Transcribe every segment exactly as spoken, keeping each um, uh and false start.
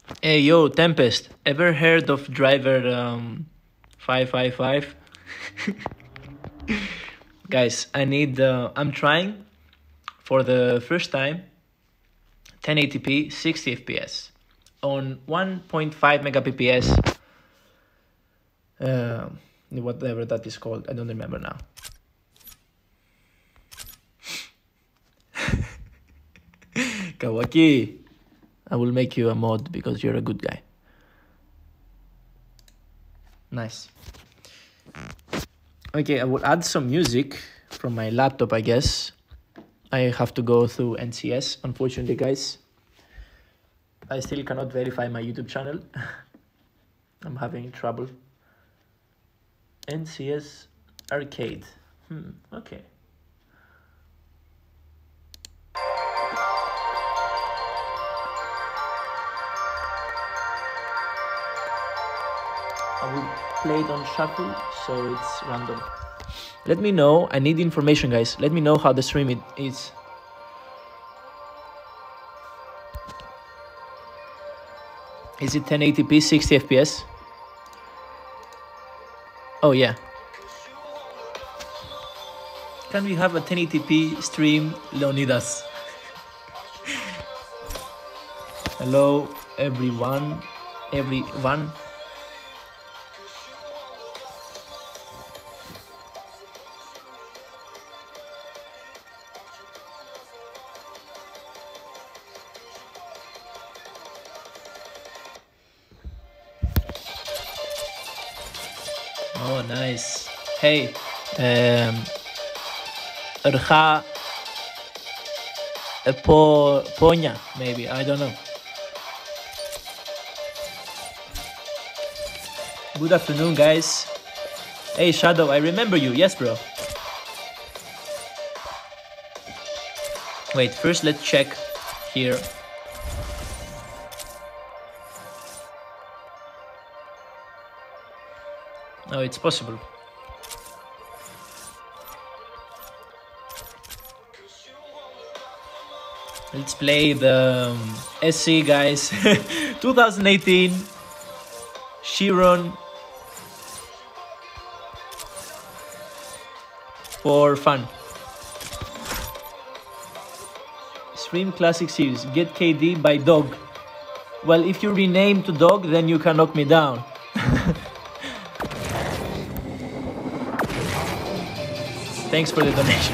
Hey, yo, Tempest. Ever heard of driver um, five five five? Guys, I need. Uh, I'm trying for the first time ten eighty p, sixty F P S on one point five megapps. Uh, whatever that is called, I don't remember now. Kawaki, I will make you a mod because you're a good guy. Nice. Okay, I will add some music from my laptop, I guess. I have to go through N C S, unfortunately, guys. I still cannot verify my YouTube channel. I'm having trouble. N C S Arcade. Hmm, okay. I will play it on shuffle, so it's random. Let me know. I need information, guys. Let me know how the stream it is. Is it ten eighty p, sixty F P S? Oh, yeah. Can we have a ten eighty p stream, Leonidas? Hello, everyone. Everyone. Oh, nice. Hey, um, er ga po ponya, maybe, I don't know. Good afternoon, guys. Hey, Shadow, I remember you. Yes, bro. Wait, first let's check here. Oh, it's possible. Let's play the um, S C, guys. twenty eighteen Chiron for fun. Stream Classic Series. Get K D by Dog. Well, if you rename to Dog, then you can knock me down. Thanks for the donation.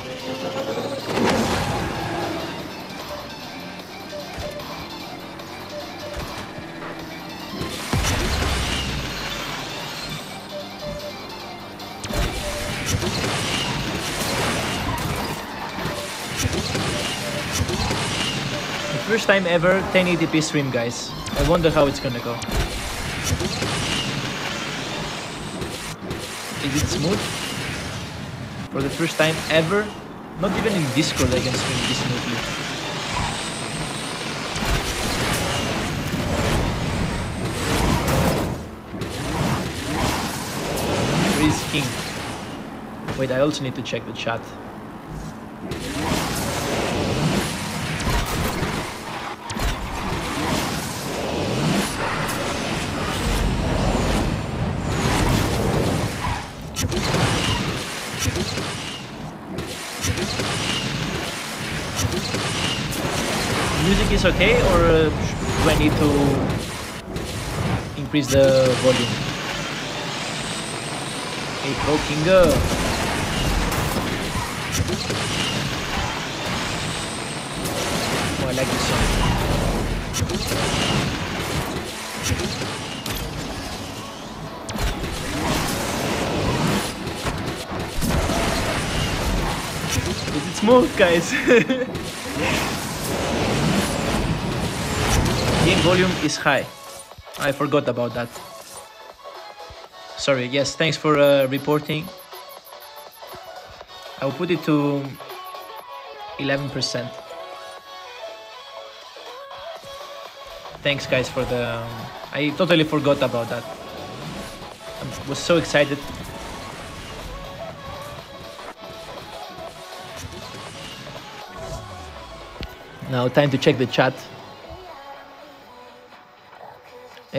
First time ever ten eighty p stream, guys. I wonder how it's gonna go. Is it smooth? For the first time ever, not even in Discord I can stream this smoothly. Freeze King. Wait, I also need to check the chat. Music is okay, or uh, do I need to increase the volume? Hey, Pro Kinga. Oh, I like this song. Is it smooth, guys? Game volume is high. I forgot about that. Sorry, yes, thanks for uh, reporting. I'll put it to eleven percent. Thanks, guys, for the... Um, I totally forgot about that. I was so excited. Now time to check the chat.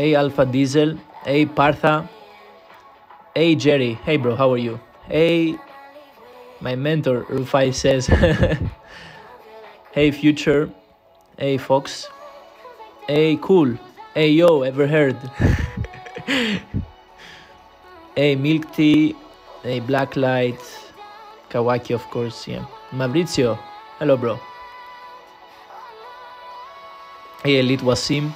Hey Alpha Diesel. Hey Partha. Hey Jerry. Hey bro, how are you? Hey, my mentor Rufai says. Hey Future. Hey Fox. Hey Cool. Hey yo, ever heard? Hey Milk Tea. Hey Blacklight. Kawaki, of course, yeah. Maurizio. Hello bro. Hey Elite Wasim.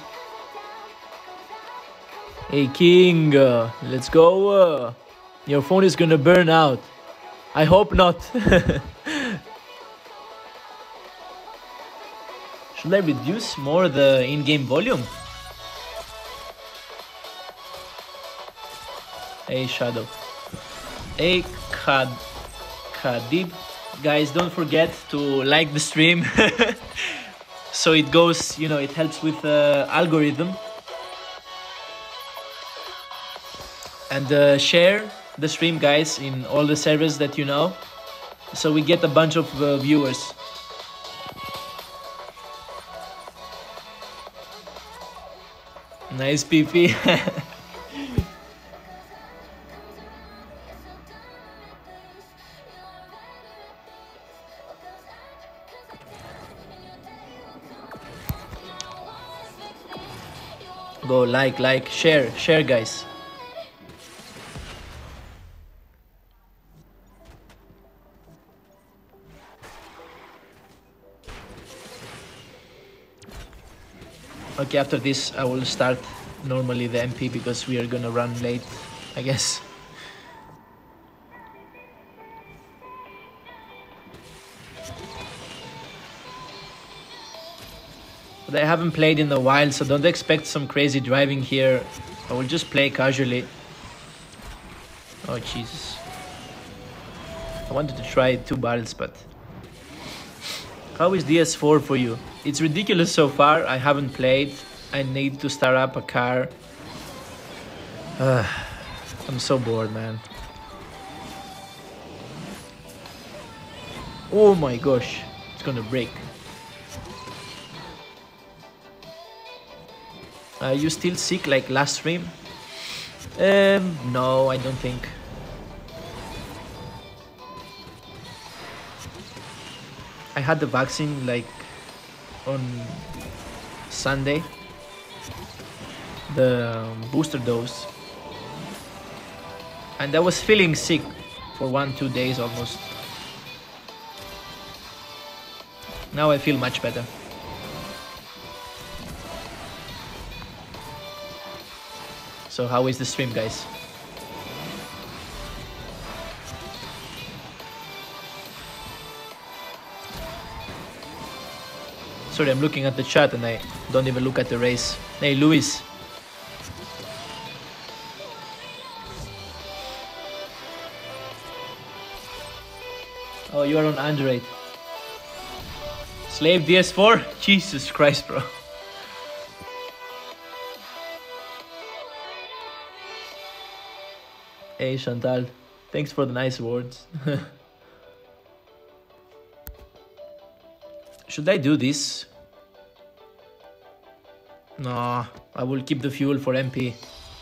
Hey King, uh, let's go. Uh, your phone is gonna burn out. I hope not. Should I reduce more the in-game volume? Hey Shadow. Hey Khad Khadib. Guys, don't forget to like the stream. So it goes, you know, it helps with the uh, algorithm. And uh, share the stream, guys, in all the servers that you know, so we get a bunch of uh, viewers. Nice P P. Go like, like, share, share, guys. Okay, after this I will start normally the M P because we are gonna run late, I guess. But I haven't played in a while, so don't expect some crazy driving here. I will just play casually. Oh Jesus. I wanted to try two barrels, but... How is D S four for you? It's ridiculous so far. I haven't played. I need to start up a car. Uh, I'm so bored, man. Oh my gosh. It's gonna break. Are you still sick like last stream? Um, no, I don't think. I had the vaccine like on Sunday, the um, booster dose, and I was feeling sick for one, two days almost. Now I feel much better. So how is the stream, guys? Sorry, I'm looking at the chat and I don't even look at the race. Hey, Luis. Oh, you are on Android. Slave D S four? Jesus Christ, bro. Hey, Chantal. Thanks for the nice words. Should I do this? No, I will keep the fuel for M P.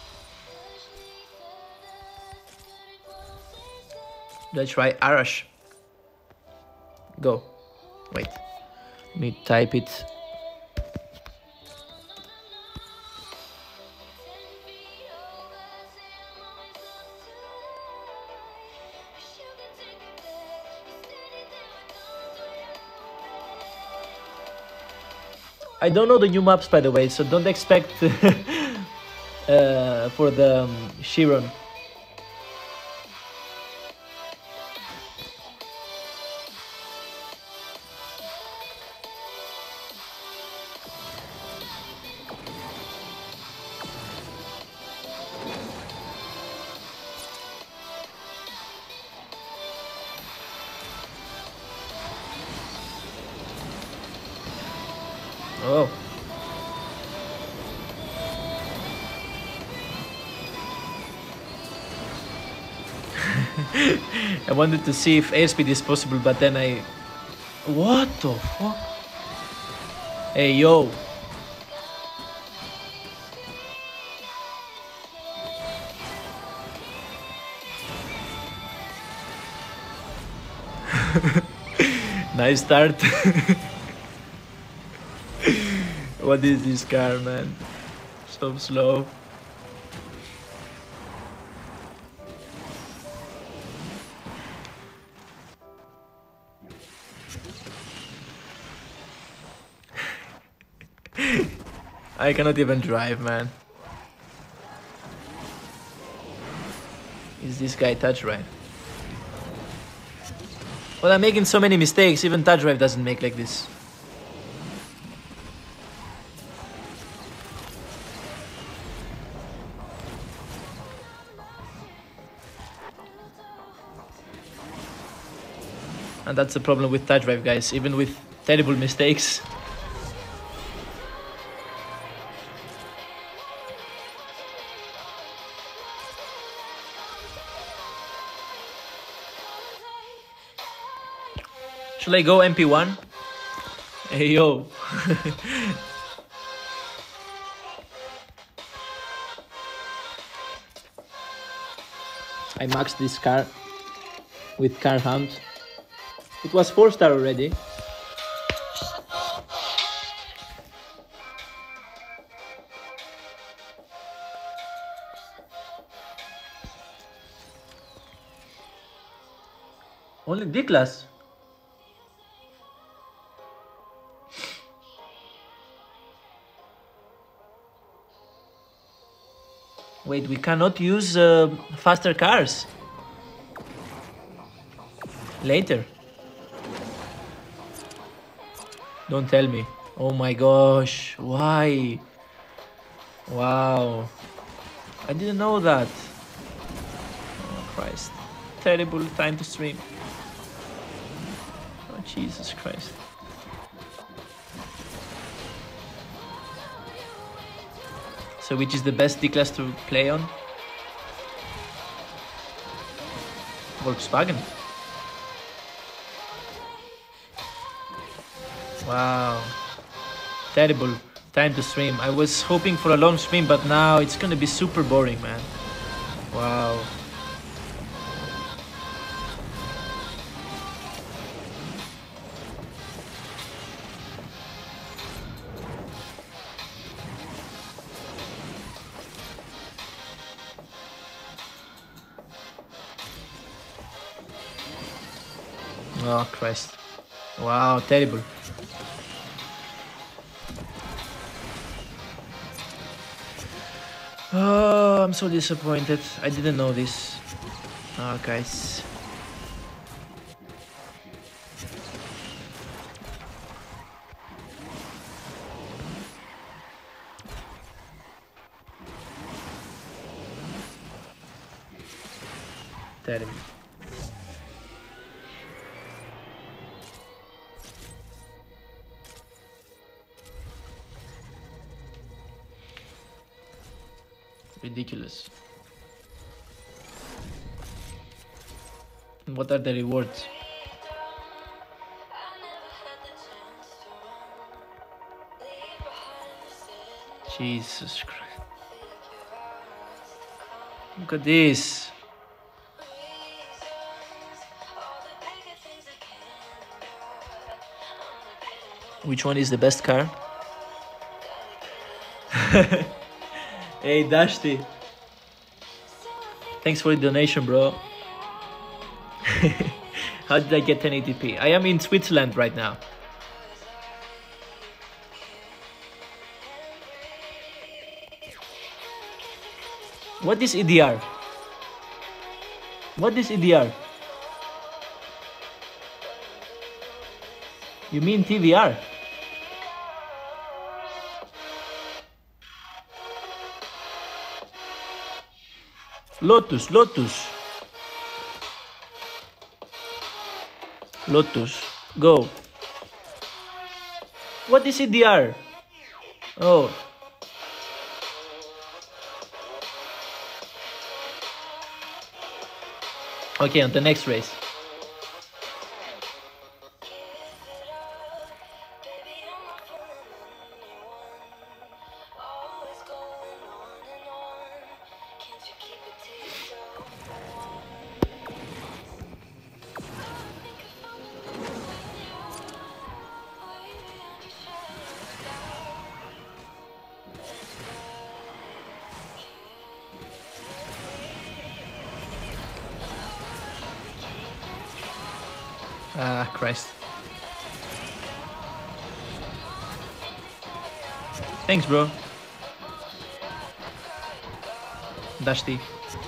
Let's try Arash. Go. Wait. Let me type it. I don't know the new maps, by the way, so don't expect uh, for the um, Chiron. Oh. I wanted to see if airspeed is possible, but then I... What the fuck? Hey, yo. Nice start. What is this car, man? So slow. I cannot even drive, man. Is this guy touch drive? Well, I'm making so many mistakes, even touch drive doesn't make like this. And that's the problem with touch drive, guys, even with terrible mistakes. Should I go M P one? Hey, yo. I maxed this car with car hunt. It was four star already. Only D class. Wait, we cannot use uh, faster cars later. Don't tell me. Oh my gosh, why? Wow, I didn't know that. Oh Christ, terrible time to stream. Oh Jesus Christ. So which is the best D-Class to play on? Volkswagen. Wow. Terrible time to stream. I was hoping for a long stream, but now it's gonna be super boring, man. Wow. Oh Christ. Wow, terrible. Oh, I'm so disappointed. I didn't know this. Oh, guys. Terrible. Ridiculous. What are the rewards? Jesus Christ. Look at this. Which one is the best car? Hey, Dashti. Thanks for the donation, bro. How did I get ten eighty p? I am in Switzerland right now. What is E D R? What is E D R? You mean T V R? Lotus, Lotus. Lotus, go. What is E D R? Oh. Okay, on the next race. Ah, Christ. Thanks, bro. Dusty.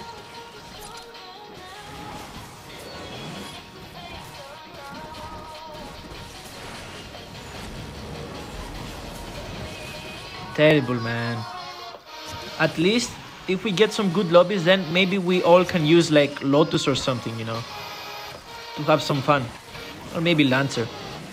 Terrible, man. At least if we get some good lobbies, then maybe we all can use like Lotus or something, you know, to have some fun. Or maybe Lancer.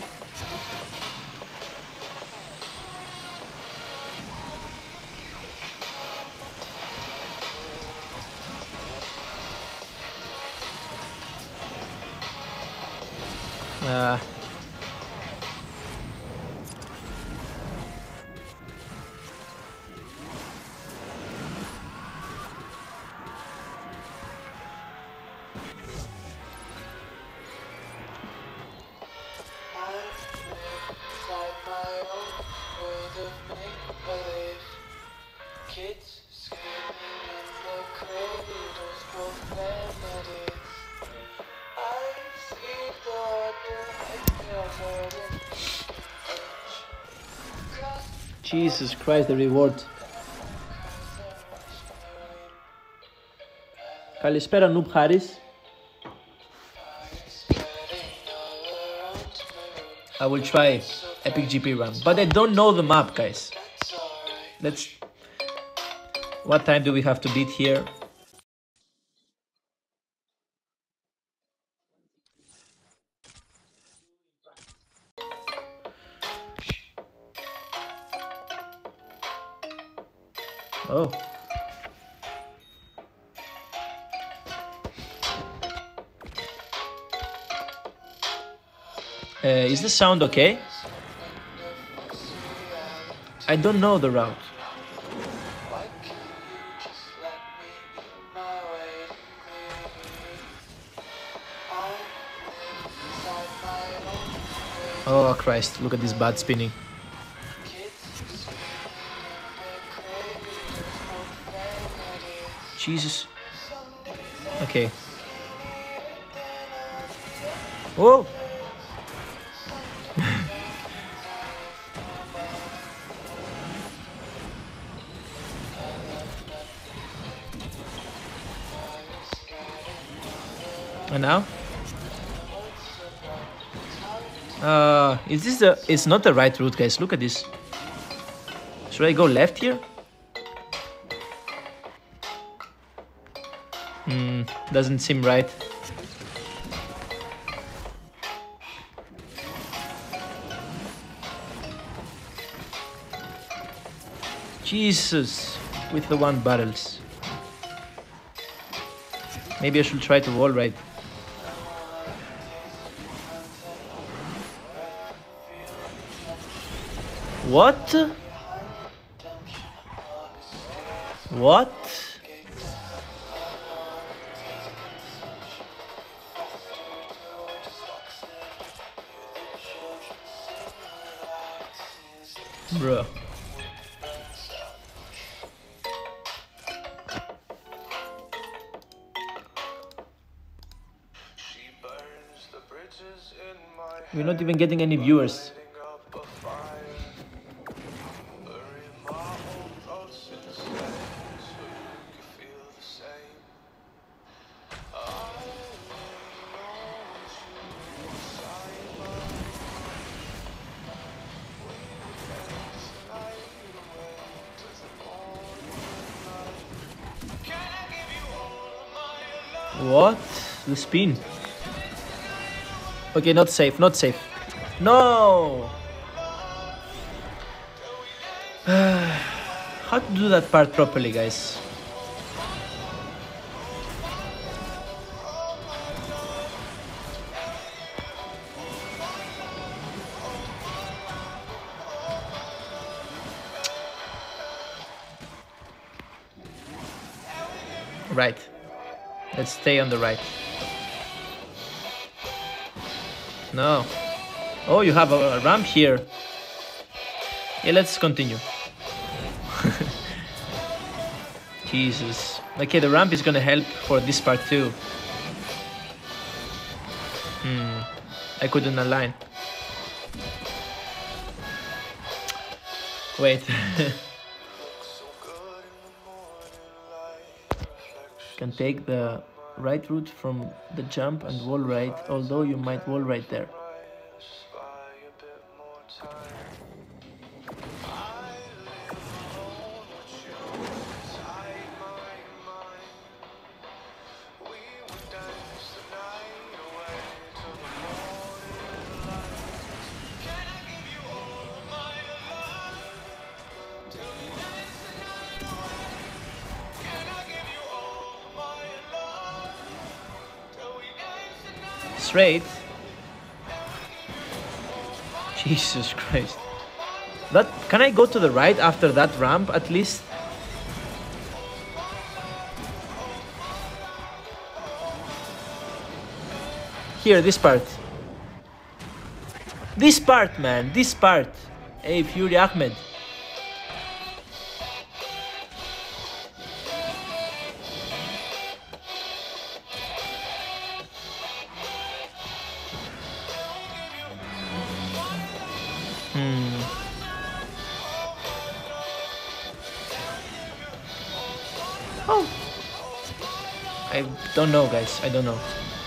Uh, Jesus Christ, the reward. Καλησπέρα, Noob Harris. I will try Epic G P run, but I don't know the map, guys. Let's... What time do we have to beat here? Oh. Uh, is the sound okay? I don't know the route. Oh Christ, look at this bad spinning. Jesus. Okay. Whoa! And now? Uh, is this the... It's not the right route, guys. Look at this. Should I go left here? Hmm, doesn't seem right. Jesus, with the one barrels. Maybe I should try to wall ride. What? What? Bro. We're not even getting any viewers. What? The spin. Okay, not safe, not safe. No! How to do that part properly, guys? Right. Let's stay on the right. No. Oh, you have a, a ramp here. Yeah, let's continue. Jesus. Okay, the ramp is gonna help for this part too. Hmm. I couldn't align. Wait. Can take the right route from the jump and wall right, although you might wall right there. Straight. Jesus Christ. That, can I go to the right after that ramp at least? Here, this part. This part, man, this part. Hey, Fury Ahmed. Hmm. Oh. I don't know, guys. I don't know.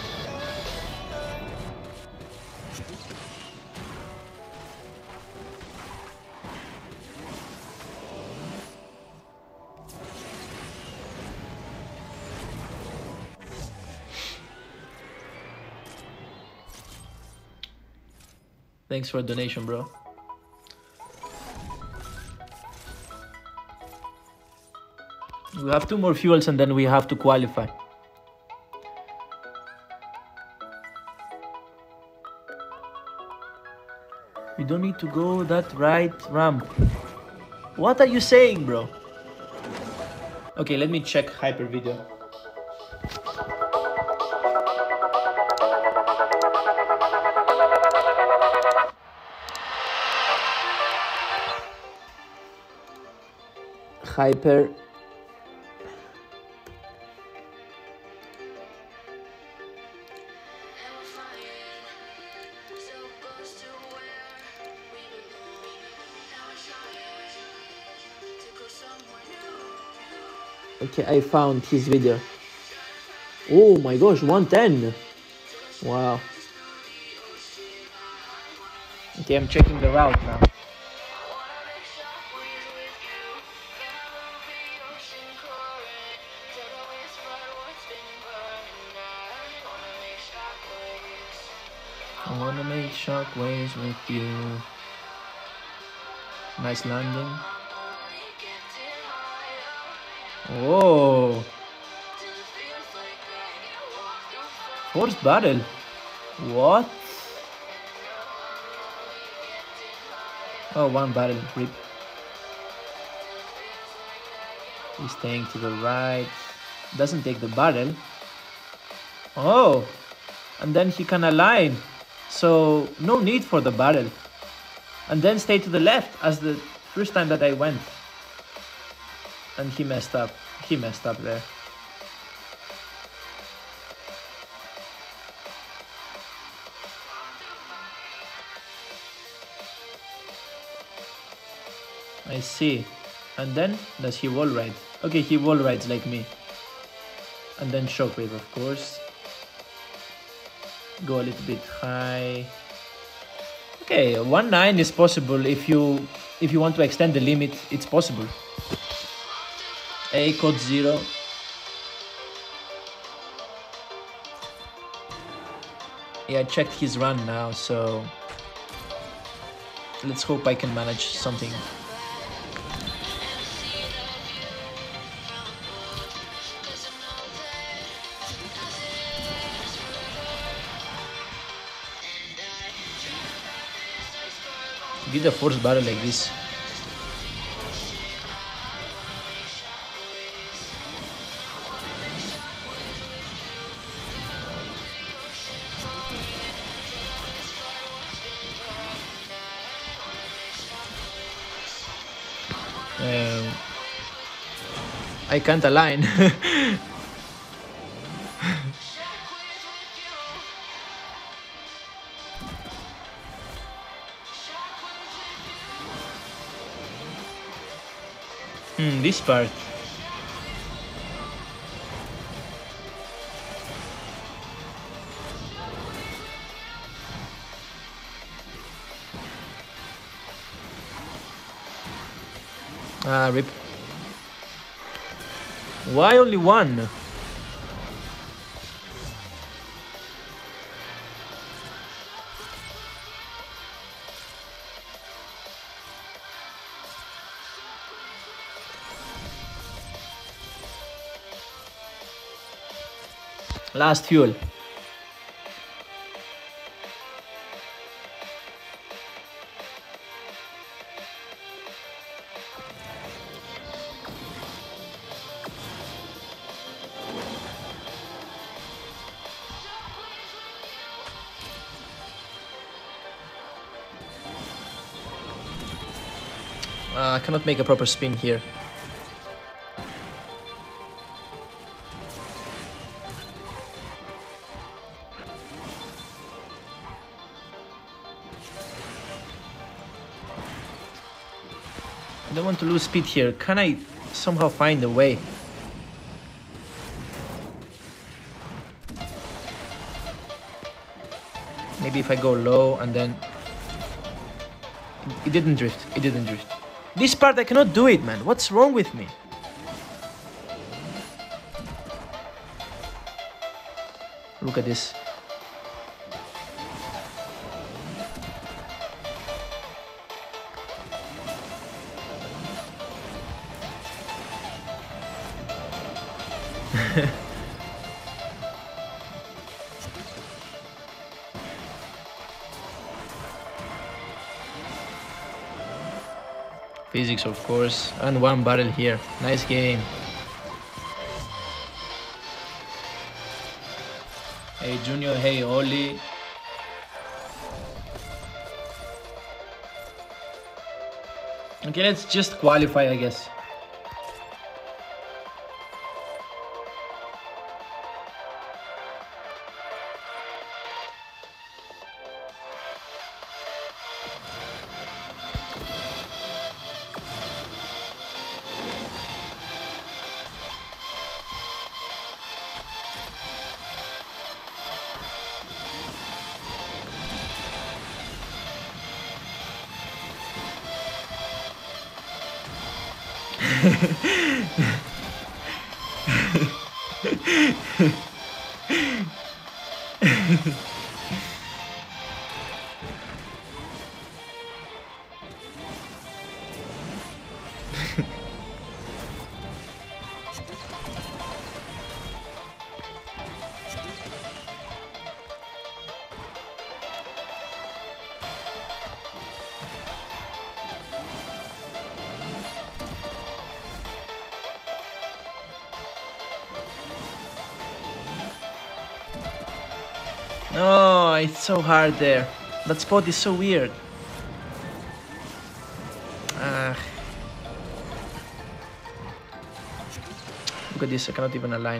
Thanks for a donation, bro. We have two more fuels and then we have to qualify. We don't need to go that right ramp. What are you saying, bro? Okay, let me check hyper video. Hyper. Okay, I found his video. Oh my gosh, one ten. Wow. Okay, I'm checking the route now. I wanna make shockwaves with you. Nice landing. Oh, forced barrel. What? Oh, one barrel rip. He's staying to the right. Doesn't take the barrel. Oh, and then he can align. So no need for the barrel. And then stay to the left as the first time that I went. And he messed up. He messed up there. I see. And then does he wall ride? Okay, he wall rides like me. And then shockwave, of course. Go a little bit high. Okay, one nine is possible if you if you want to extend the limit. It's possible. A code zero. Yeah, I checked his run now, so let's hope I can manage something. Give the force barrel like this. Um, I can't align. Hmm, this part. Ah, rip. Why only one? Last fuel. Uh, I cannot make a proper spin here. I don't want to lose speed here. Can I somehow find a way? Maybe if I go low and then... It didn't drift. It didn't drift. This part I cannot do it, man. What's wrong with me? Look at this. Physics, of course, and one barrel here. Nice game. Hey Junior, hey Oli. Okay, let's just qualify, I guess. No, it's so hard there. That spot is so weird. Ah. Look at this, I cannot even align.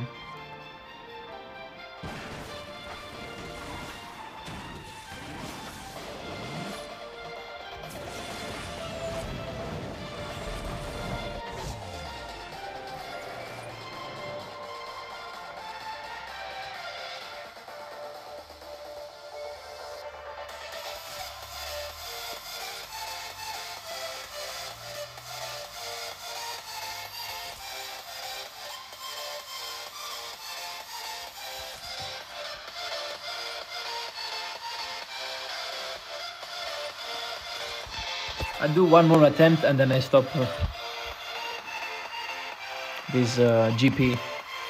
I'll do one more attempt and then I stop uh, this uh, G P.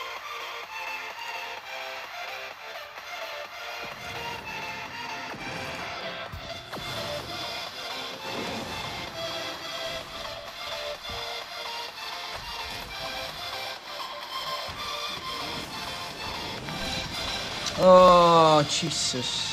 Oh, Jesus.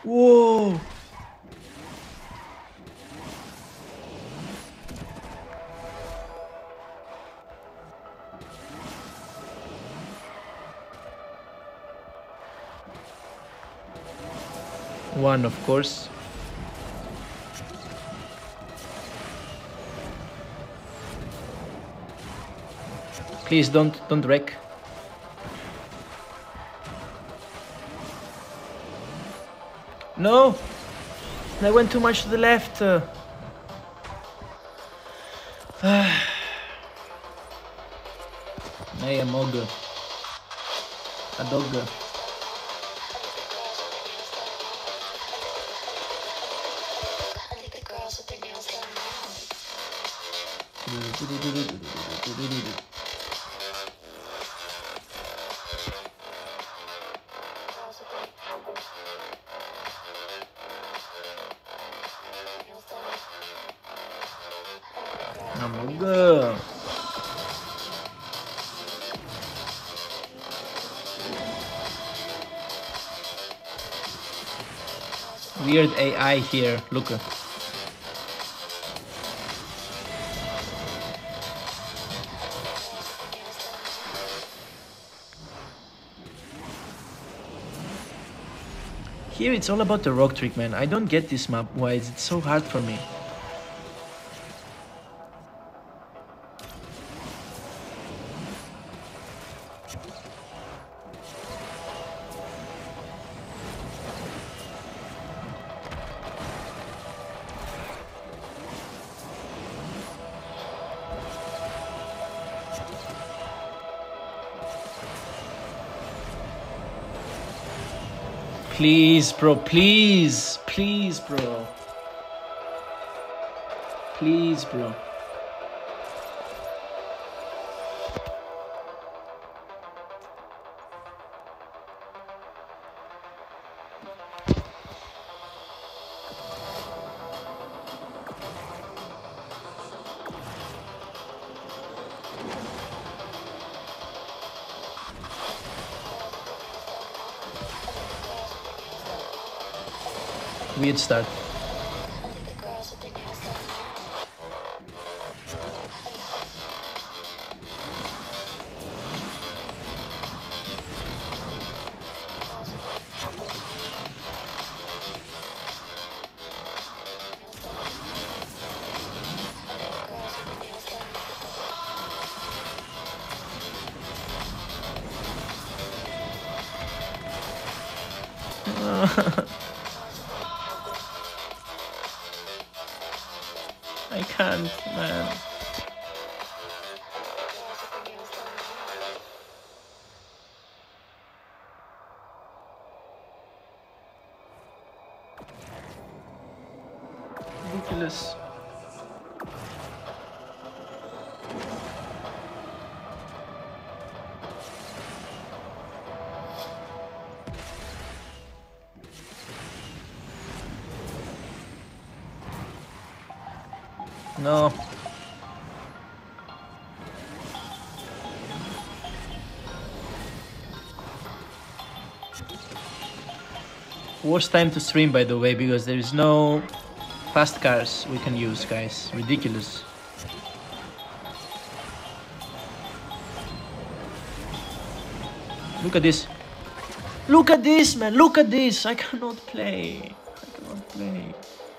Whoa! One, of course. Please don't don't wreck. No! I went too much to the left. Uh. Hey, a mog. A dog. A mog. Weird A I here, look. Here it's all about the rock trick, man. I don't get this map. Why is it so hard for me? Please, bro, please, please, bro. Please, bro. Weird start. I can't, man. Ridiculous. No. Worst time to stream, by the way, because there is no fast cars we can use, guys. Ridiculous. Look at this. Look at this, man. Look at this. I cannot play. I cannot play.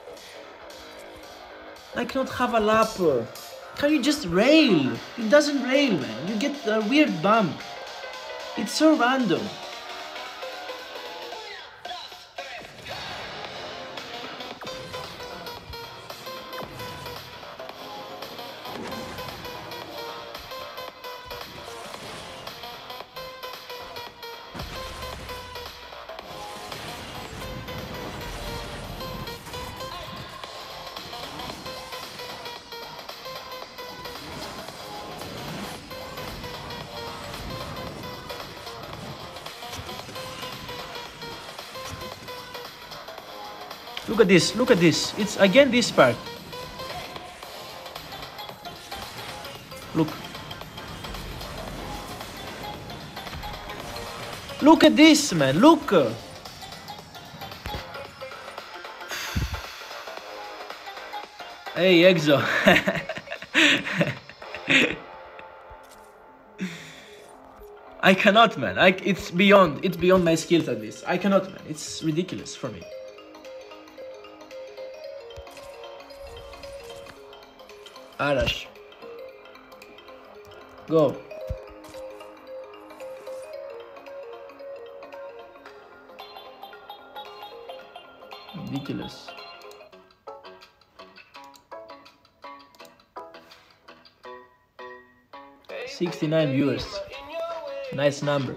I cannot have a lap. Can you just rail? It doesn't rail, man. You get a weird bump. It's so random. Look at this, look at this. It's again this part. Look. Look at this, man, look. Hey, Exo. I cannot, man. I, it's beyond. It's beyond my skills at this. I cannot, man. It's ridiculous for me. Arash. Go. Ridiculous. sixty-nine viewers. Nice number.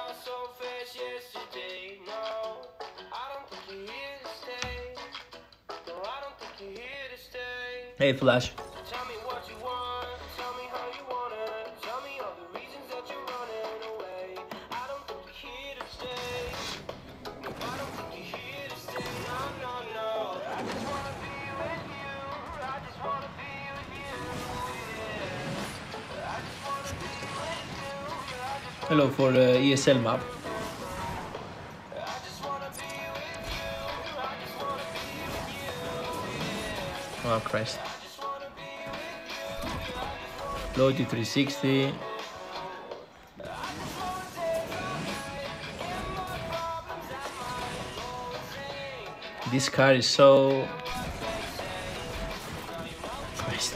Hey, Flash. Hello for the E S L map. Oh Christ. Floaty three sixty. This car is so... Christ.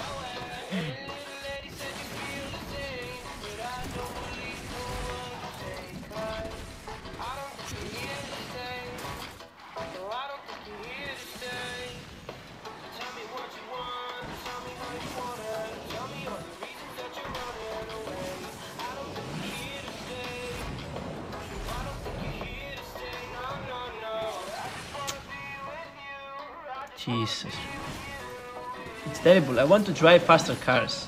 Jesus. It's terrible. I want to drive faster cars.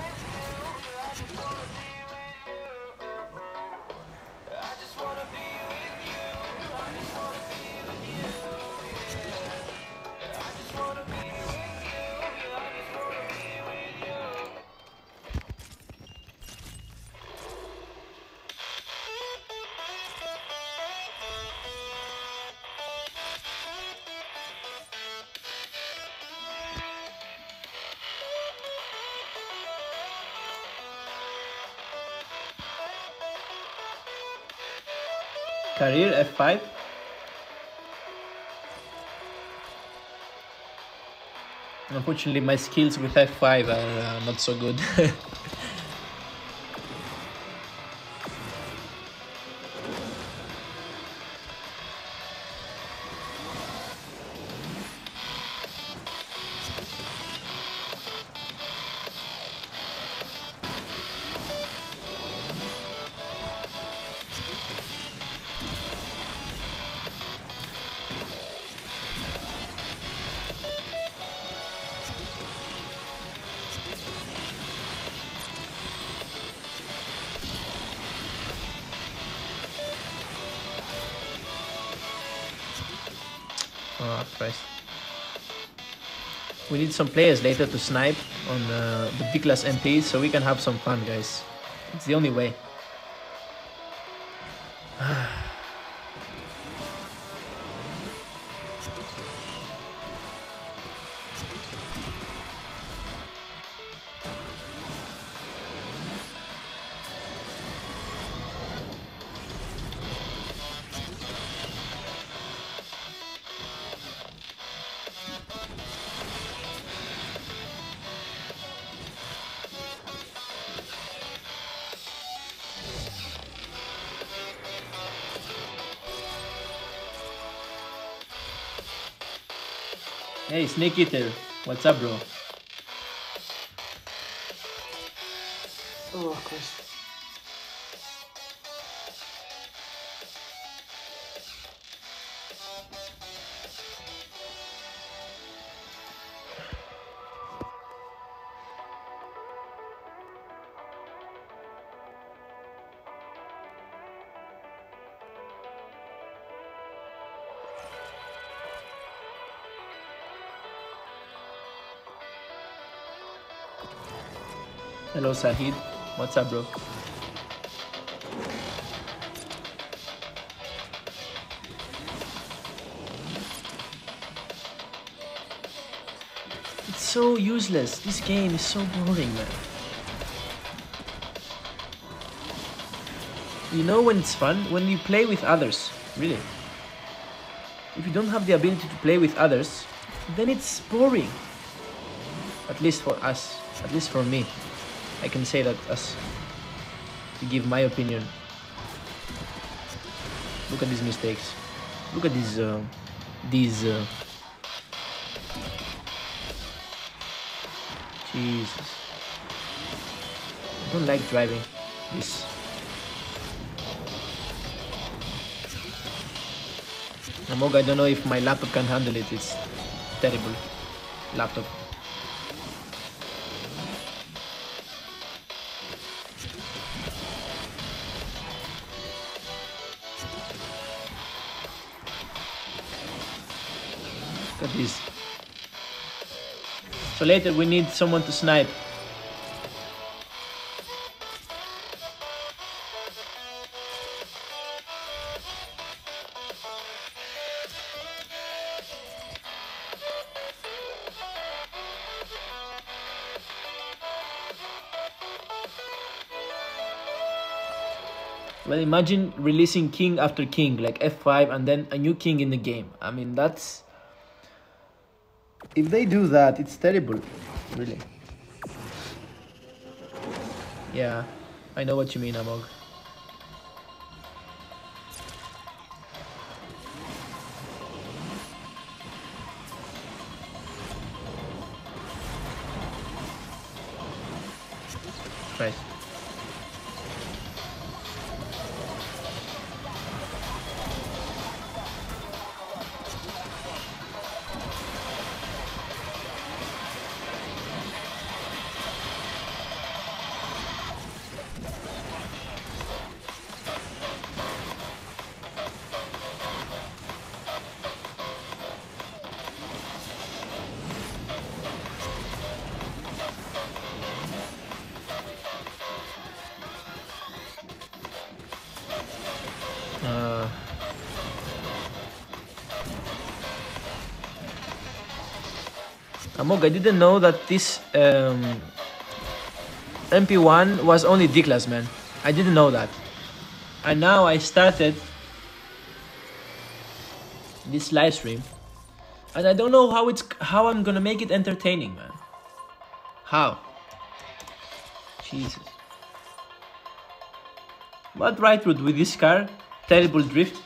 Career F five. Unfortunately, my skills with F five are uh, not so good. Oh Christ. We need some players later to snipe on uh, the B-class M Ps so we can have some fun, guys. It's the only way. Hey, Snake Eater, what's up, bro? Oh, of course. Hello, Sahid. What's up, bro? It's so useless. This game is so boring, man. You know when it's fun? When you play with others, really. If you don't have the ability to play with others, then it's boring. At least for us, at least for me. I can say that as to give my opinion. Look at these mistakes. Look at these, uh, these, uh... Jesus. I don't like driving this. Amog, I don't know if my laptop can handle it. It's terrible laptop. Look at this. So later we need someone to snipe. Well, imagine releasing king after king, like F five, and then a new king in the game. I mean, that's... If they do that, it's terrible, really. Yeah, I know what you mean, Amog. Right. Uh, Amog, I didn't know that this um, M P one was only D-class, man. I didn't know that. And now I started this live stream, and I don't know how it's how I'm gonna make it entertaining, man. How? Jesus. What right route with this car? Terrible drift.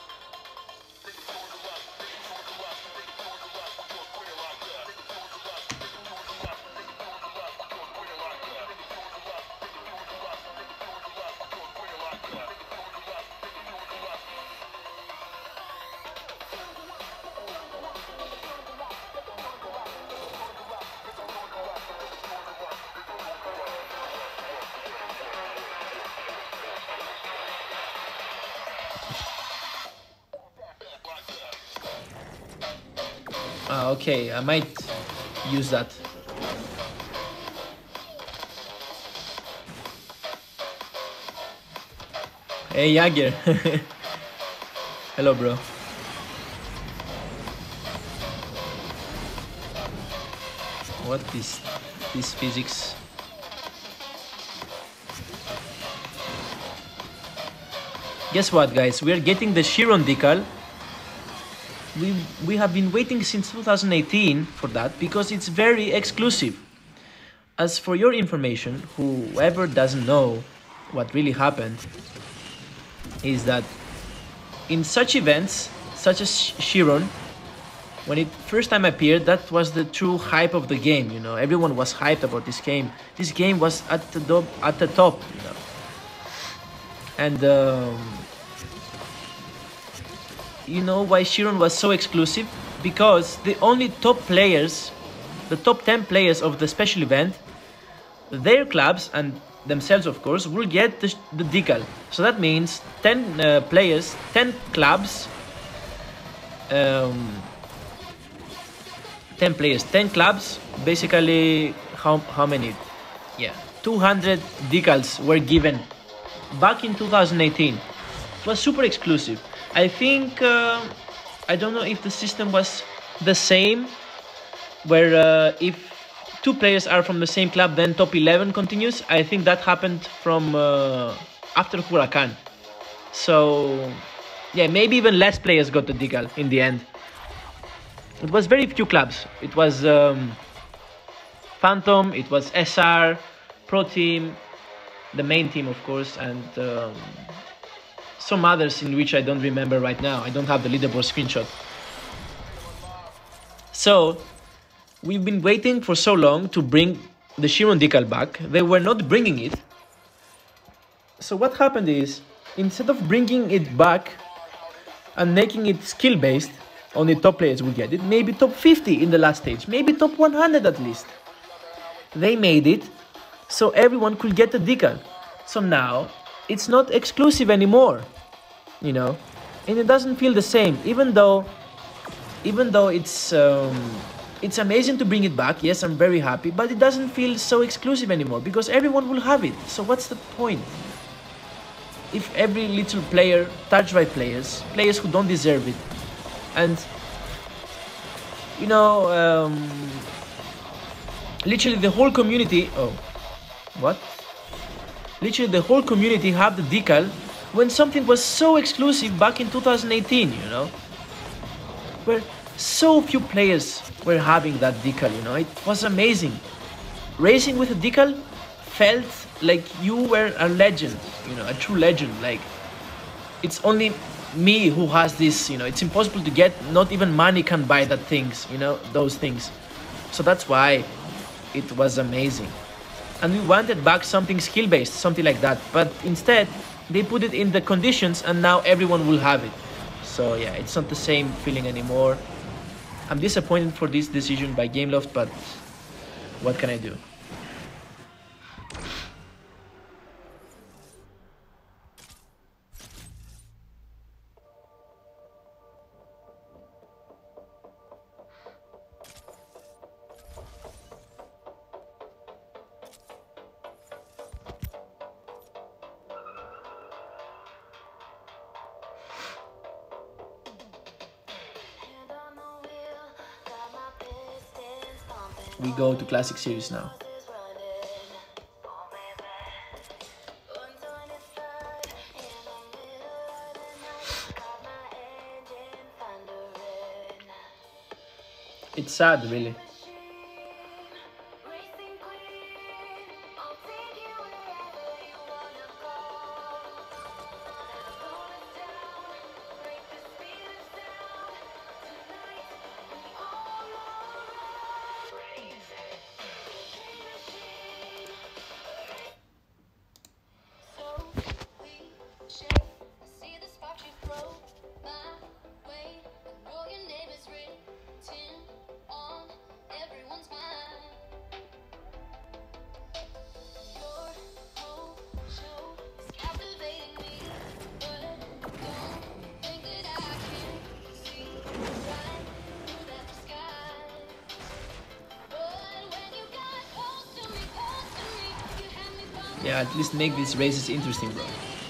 Ah, okay, I might use that. Hey, Jager. Hello, bro. What is this physics? Guess what, guys? We are getting the Chiron decal. We, we have been waiting since two thousand eighteen for that because it's very exclusive. As for your information, whoever doesn't know what really happened is that in such events, such as Chiron, when it first time appeared, that was the true hype of the game, you know. Everyone was hyped about this game. This game was at the, do at the top, you know. And... Um, you know why Chiron was so exclusive? Because the only top players, the top ten players of the special event, their clubs and themselves, of course, will get the, the decal. So that means ten uh, players, ten clubs, um, ten players, ten clubs. Basically, how how many? Yeah, two hundred decals were given back in two thousand eighteen. It was super exclusive. I think, uh, I don't know if the system was the same, where uh, if two players are from the same club, then top eleven continues. I think that happened from uh, after Huracan. So, yeah, maybe even less players got the decal in the end. It was very few clubs. It was um, Phantom, it was S R, Pro Team, the main team, of course, and um, some others in which I don't remember right now. I don't have the leaderboard screenshot. So, we've been waiting for so long to bring the Chiron decal back. They were not bringing it. So what happened is, instead of bringing it back and making it skill-based, only top players will get it, maybe top fifty in the last stage, maybe top one hundred at least. They made it so everyone could get a decal. So now, it's not exclusive anymore, you know, and it doesn't feel the same, even though, even though it's, um, it's amazing to bring it back. Yes, I'm very happy, but it doesn't feel so exclusive anymore because everyone will have it. So what's the point? If every little player touched by players, players who don't deserve it, and you know, um, literally the whole community. Oh, what? Literally the whole community have the decal when something was so exclusive back in two thousand eighteen. You know, where so few players were having that decal. You know, it was amazing. Racing with a decal felt like you were a legend, you know, a true legend. Like, it's only me who has this, you know, it's impossible to get, not even money can buy that things, you know, those things. So that's why it was amazing. And we wanted back something skill-based, something like that. But instead, they put it in the conditions and now everyone will have it. So yeah, it's not the same feeling anymore. I'm disappointed for this decision by Gameloft, but what can I do? We go to Classic Series now. It's sad, really. Yeah, at least make these races interesting, bro.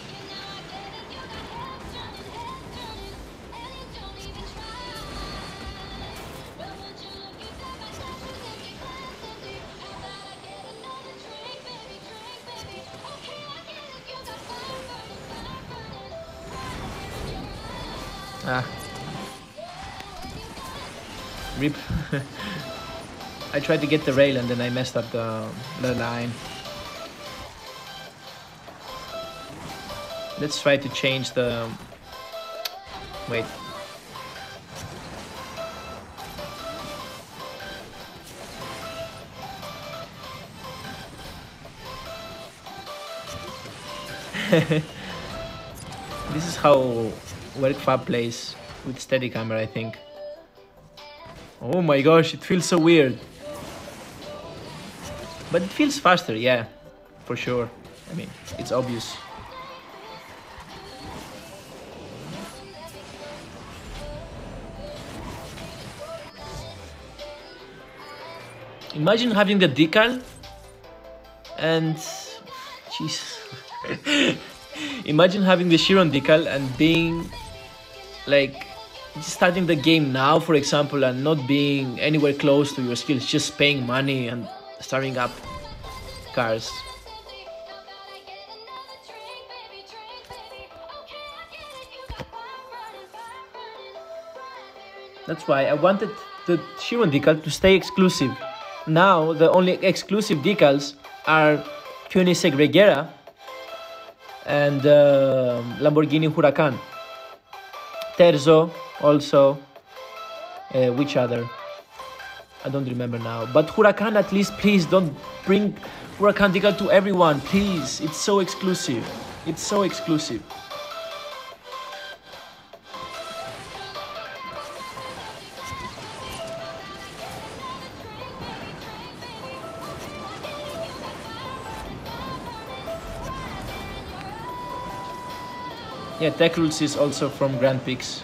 Ah. Rip. I tried to get the rail and then I messed up the, the line. Let's try to change the... Wait. This is how Workfab plays with steady camera, I think. Oh my gosh, it feels so weird. But it feels faster, yeah, for sure. I mean, it's obvious. Imagine having the decal and... Jeez. Imagine having the Chiron decal and being like starting the game now, for example, and not being anywhere close to your skills, just paying money and starting up cars. That's why I wanted the Chiron decal to stay exclusive. Now the only exclusive decals are Koenigsegg Regera and uh, Lamborghini Huracan. Terzo also. Uh, which other? I don't remember now. But Huracan, at least, please don't bring Huracan decal to everyone, please. It's so exclusive. It's so exclusive. Yeah, Tech Rules is also from Grand Prix.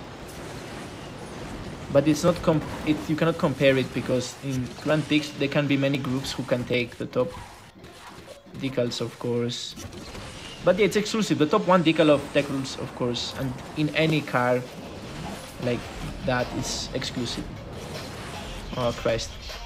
But it's not comp it, you cannot compare it because in Grand Prix there can be many groups who can take the top decals, of course. But yeah, it's exclusive. The top one decal of Tech Rules, of course, and in any car like that is exclusive. Oh Christ.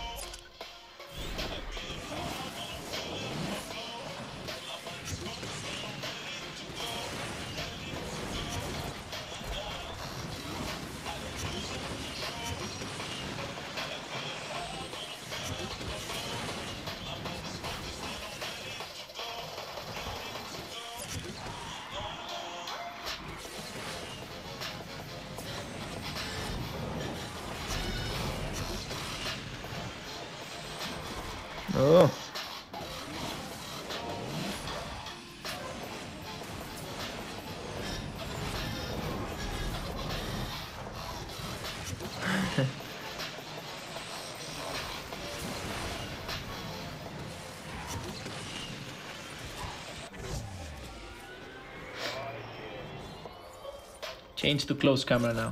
Oh. Change to close camera now.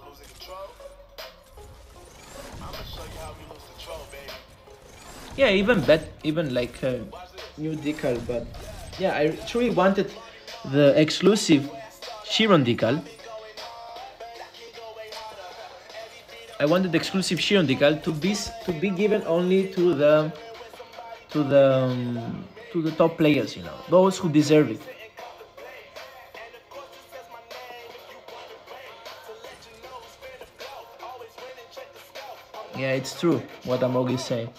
Yeah, even bet, even like a new decal, but yeah, I truly wanted the exclusive Chiron decal. I wanted the exclusive Chiron decal to be to be given only to the to the um, to the top players, you know, those who deserve it. Yeah, it's true what Amog is saying.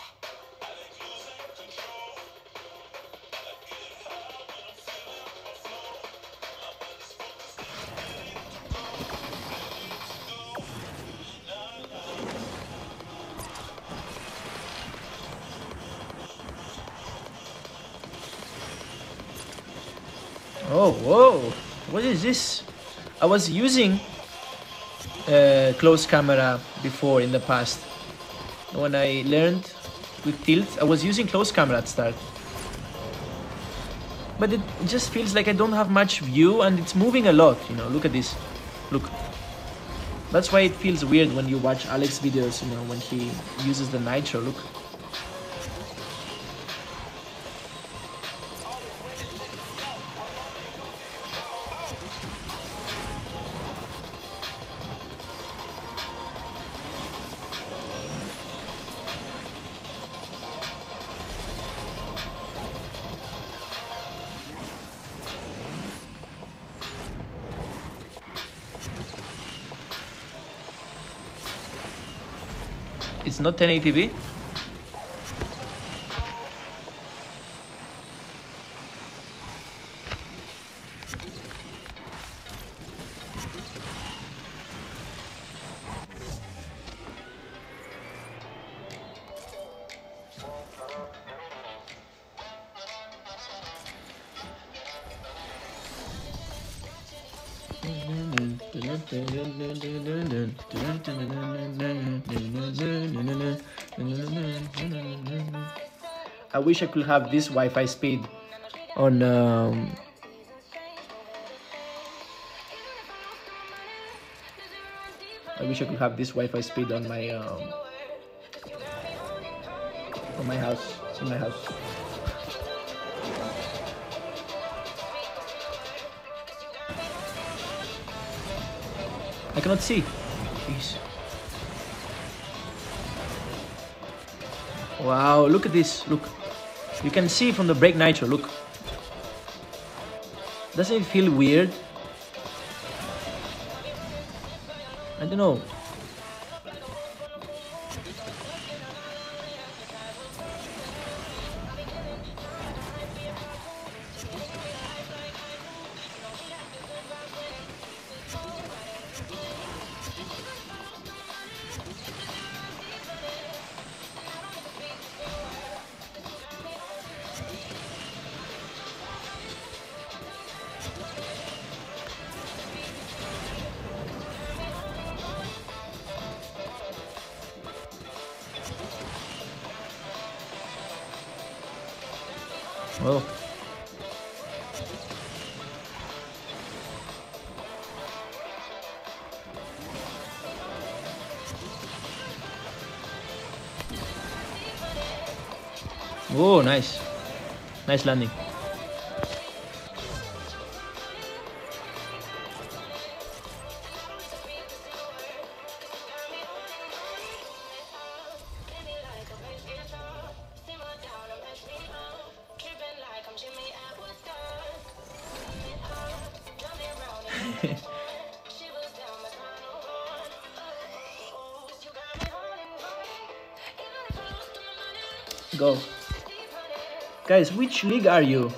Oh, whoa, what is this? I was using uh, close camera before in the past. When I learned with tilt, I was using close camera at start. But it just feels like I don't have much view and it's moving a lot, you know, look at this, look. That's why it feels weird when you watch Alex videos, you know, when he uses the nitro, look. It's not ten eighty p. I wish I could have this Wi-Fi speed on um, I wish I could have this Wi-Fi speed on my um, on my house, in my house. I cannot see. Jeez. Wow, look at this, look. You can see from the brake nitro, look. Doesn't it feel weird? I don't know. Oh. Oh, nice. Nice landing. Go. Guys, which league are you?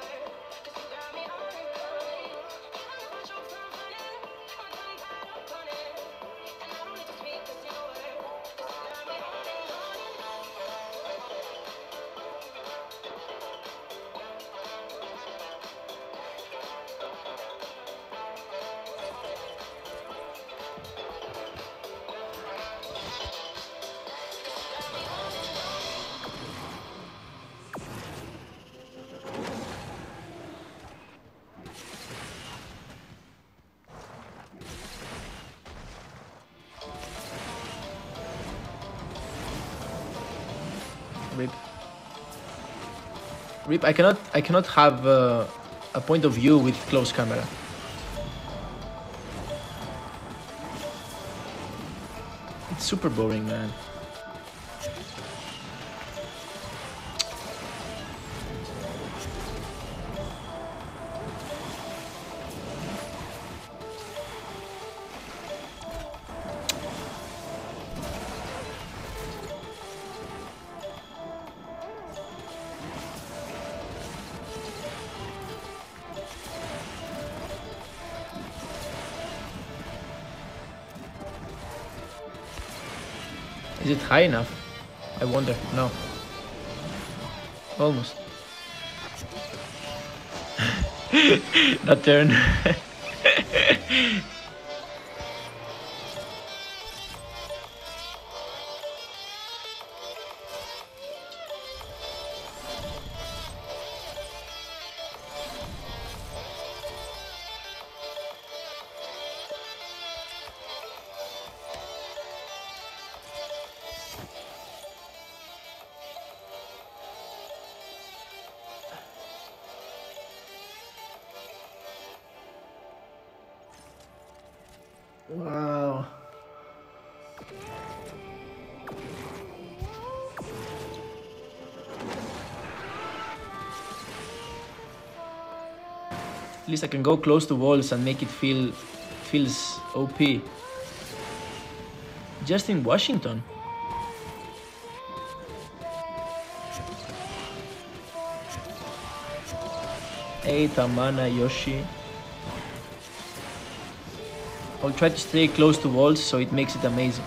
Rip. Rip, I cannot I cannot have uh, a point of view with close camera. It's super boring, man. Is it high enough? I wonder. No. Almost. That turn. Wow. At least I can go close to walls and make it feel feels O P. Just in Washington. Hey Tamana Yoshi. I'll try to stay close to walls so it makes it amazing.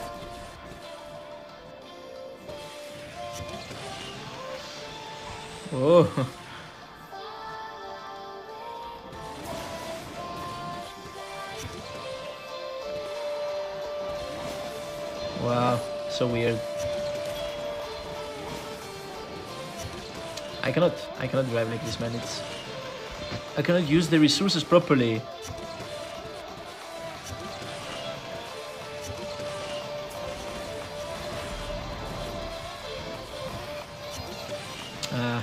Oh. Wow, so weird. I cannot, I cannot drive like this, man. It's, I cannot use the resources properly. Ah.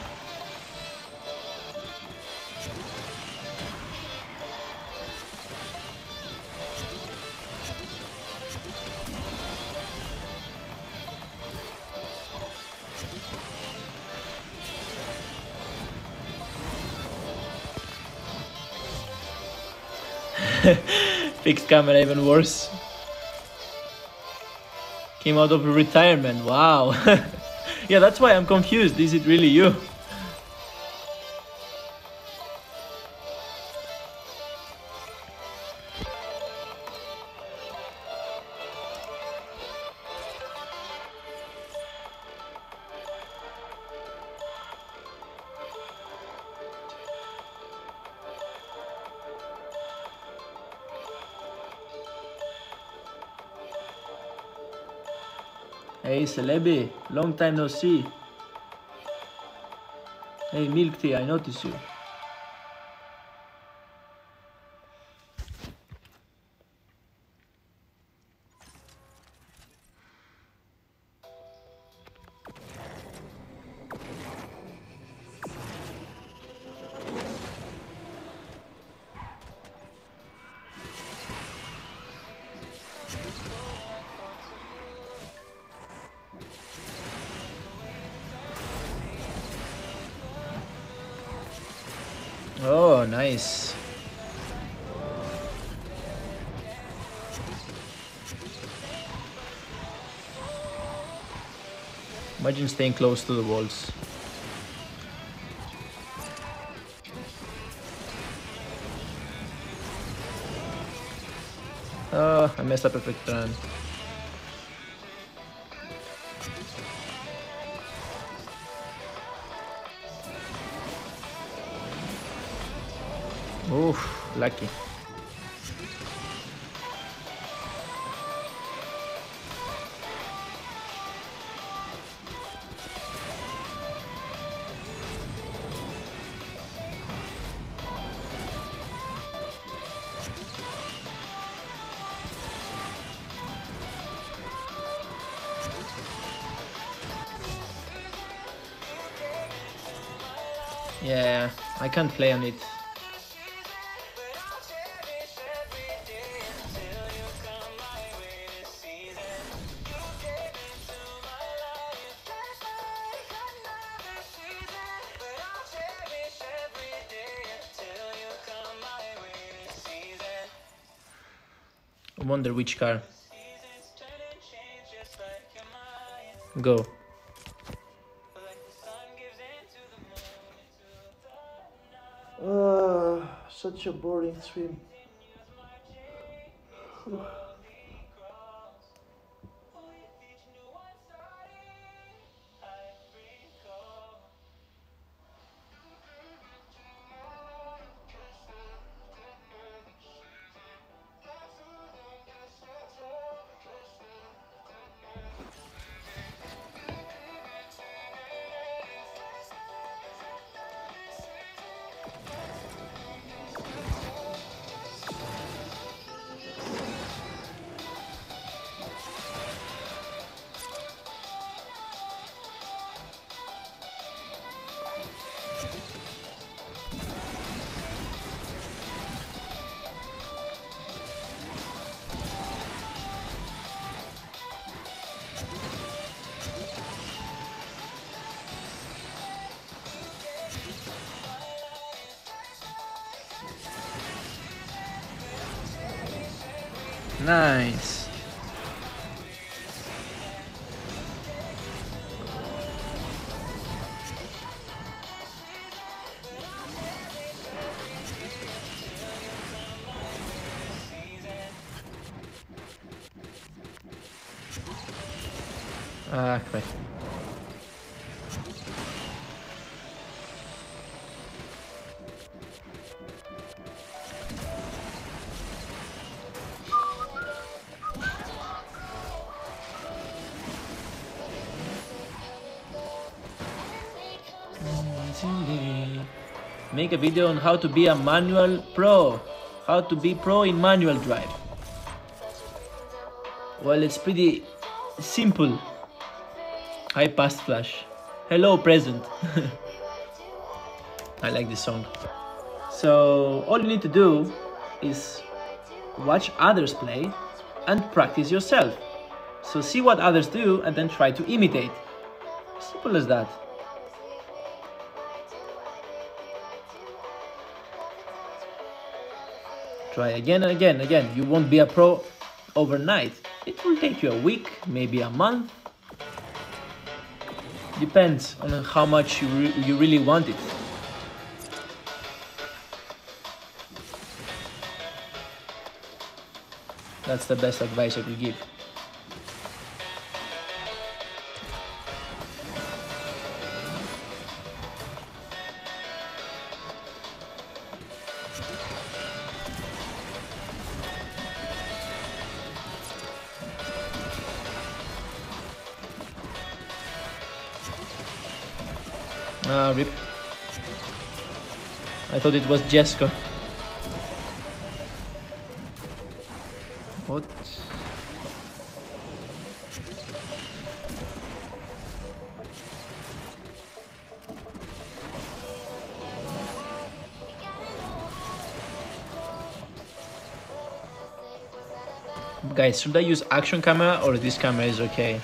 Fixed camera, even worse. Came out of retirement, wow. Yeah, that's why I'm confused. Is it really you? Hey Celebi, long time no see. Hey Milk Tea, I notice you. Oh, nice. Imagine staying close to the walls. Oh, I messed up a perfect turn. Oof, lucky. Yeah, I can't play on it. I wonder which car. Go. Uh, such a boring swim. Nice. Ah, crap. Make a video on how to be a manual pro. How to be pro in manual drive. Well, it's pretty simple. I passed flash. Hello, present. I like this song. So all you need to do is watch others play and practice yourself. So see what others do and then try to imitate. Simple as that. Try again and again, again. You won't be a pro overnight. It will take you a week, maybe a month. Depends on how much you, re you really want it. That's the best advice I could give. Ah, rip. I thought it was Jessica. What? Guys, should I use action camera or this camera is okay?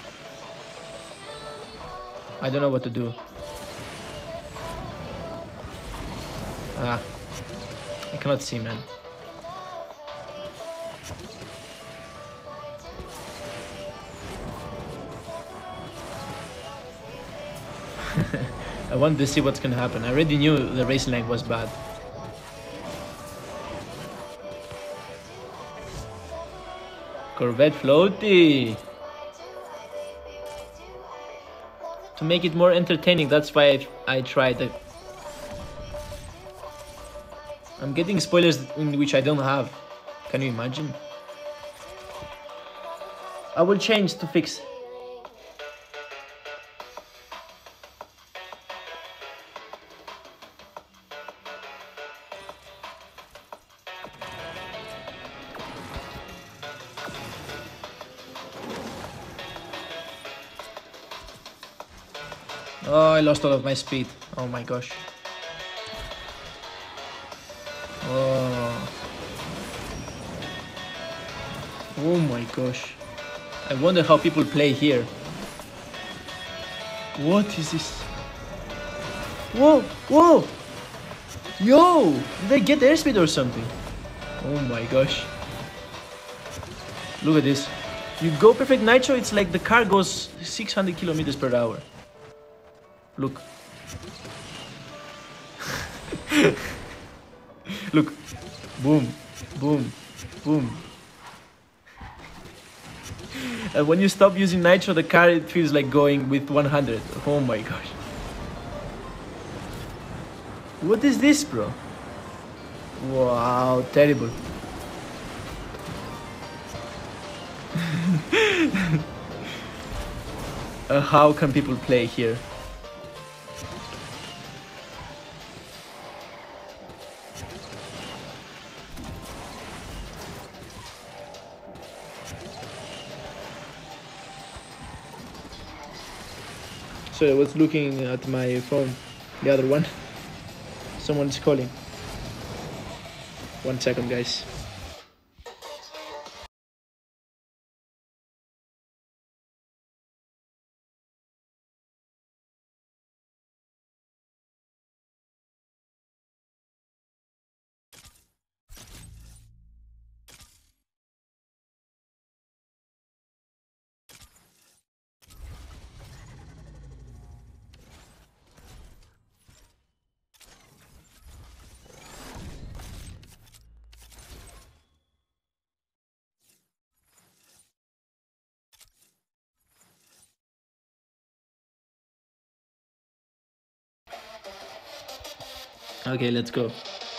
I don't know what to do. Ah, I cannot see, man. I wanted to see what's gonna happen. I already knew the racing lag was bad. Corvette floaty! To make it more entertaining, that's why I, I tried it. I'm getting spoilers in which I don't have. Can you imagine? I will change to fix. Oh, I lost all of my speed. Oh my gosh. Oh. Oh my gosh. I wonder how people play here. What is this? Whoa, whoa! Yo! Did they get airspeed or something? Oh my gosh. Look at this. You go perfect nitro, it's like the car goes six hundred kilometers per hour. Look. Look. Boom, boom, boom. And when you stop using nitro, the car, it feels like going with one hundred. Oh my gosh. What is this, bro? Wow, terrible. uh, how can people play here? So I was looking at my phone, the other one. Someone's calling. One second, guys. Okay, let's go.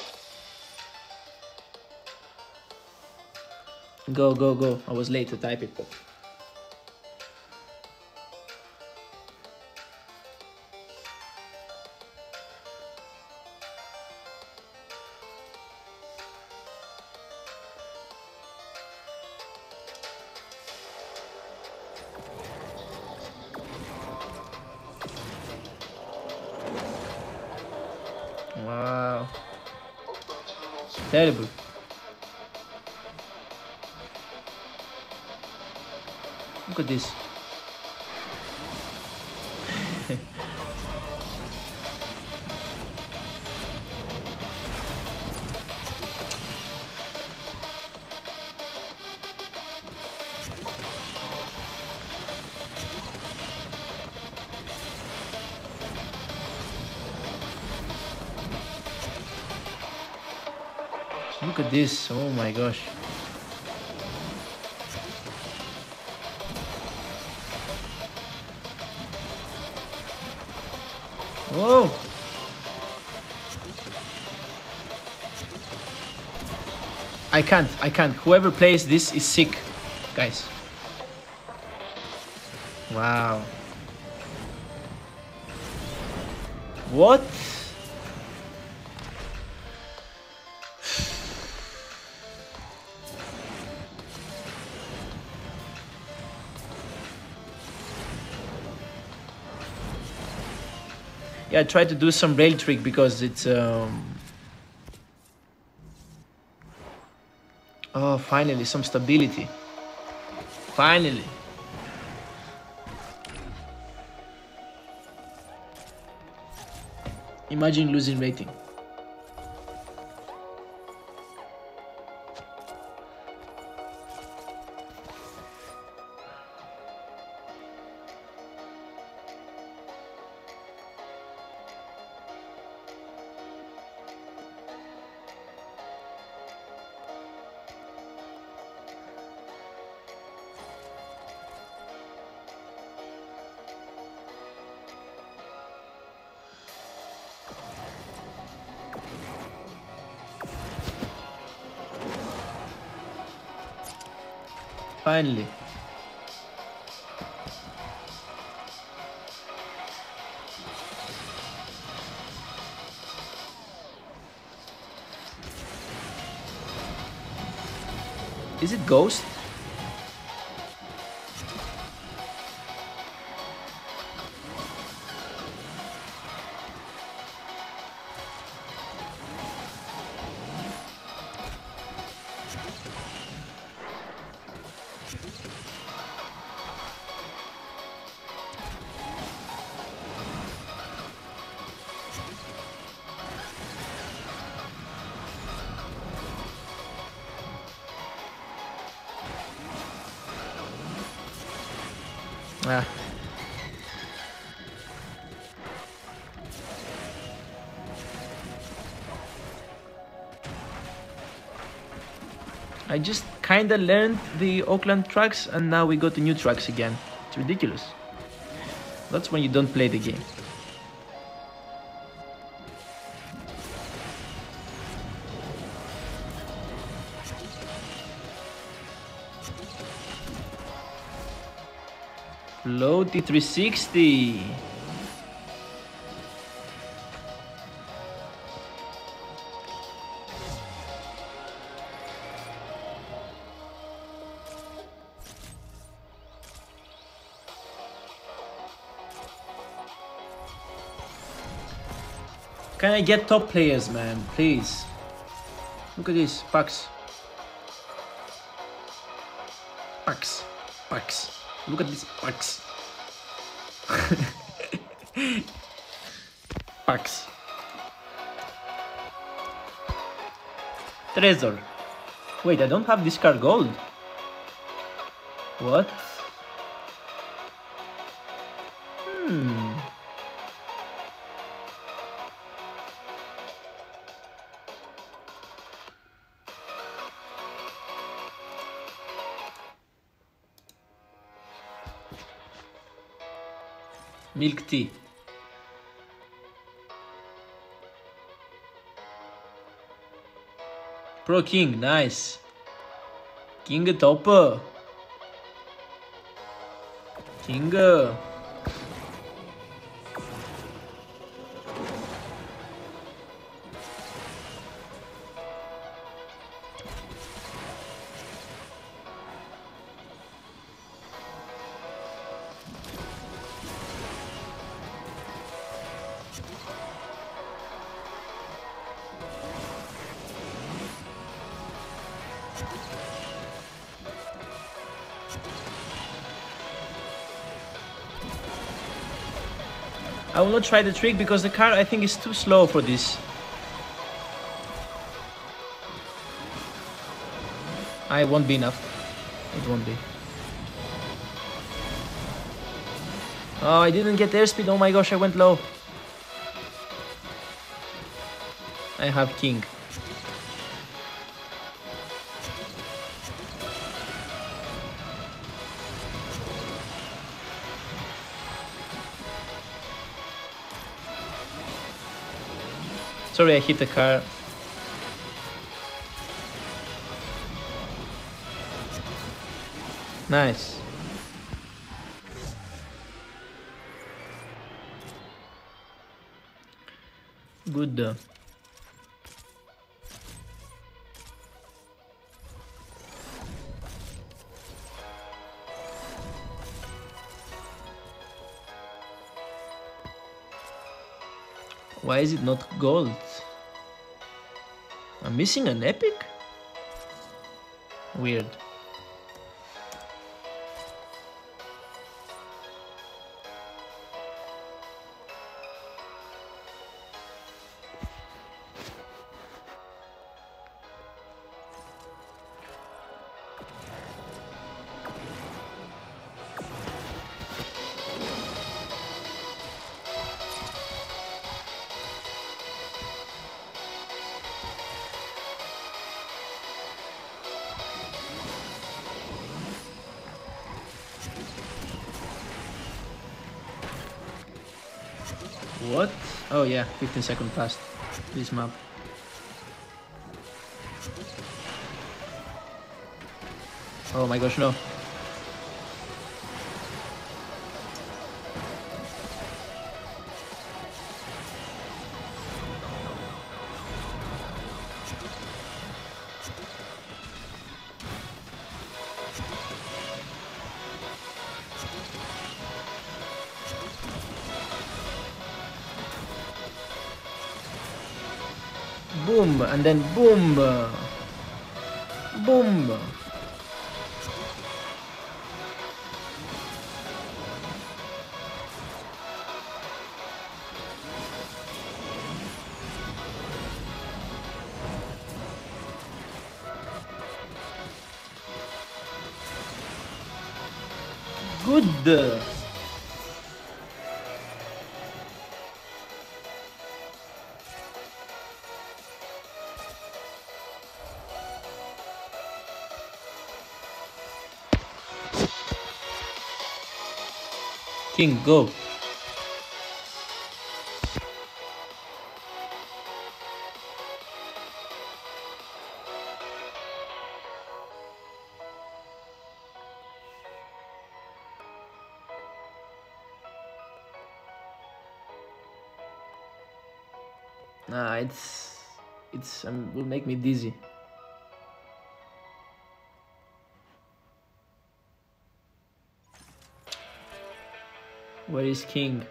Go, go, go. I was late to type it, but... Wow. Terrible. Look at this. Look at this. Oh my gosh. Whoa. I can't. I can't. Whoever plays this is sick, guys. Wow. What? Yeah, I tried to do some rail trick because it's um oh, finally some stability. Finally. Imagine losing rating. Finally. Is it Ghost? Ah. I just kinda learned the Oakland tracks and now we go to new tracks again. It's ridiculous. That's when you don't play the game. Load T three sixty. Can I get top players, man? Please. Look at this. Packs. Packs. Packs. Look at this. Packs. Packs. Treasure. Wait, I don't have this card gold. What? Hmm. Milk tea. Pro King, nice. King topper. King. I will not try the trick because the card I think is too slow for this. I won't be enough. It won't be. Oh, I didn't get airspeed. Oh my gosh, I went low. I have king. Sorry, I hit the car. Nice. Good. uh, Why is it not gold? I'm missing an epic? Weird. What? Oh yeah, fifteen seconds past this map. Oh my gosh, no. Boom, and then boom. Boom. Good. King, go. Nah, it's it's um, will make me dizzy. Where is King?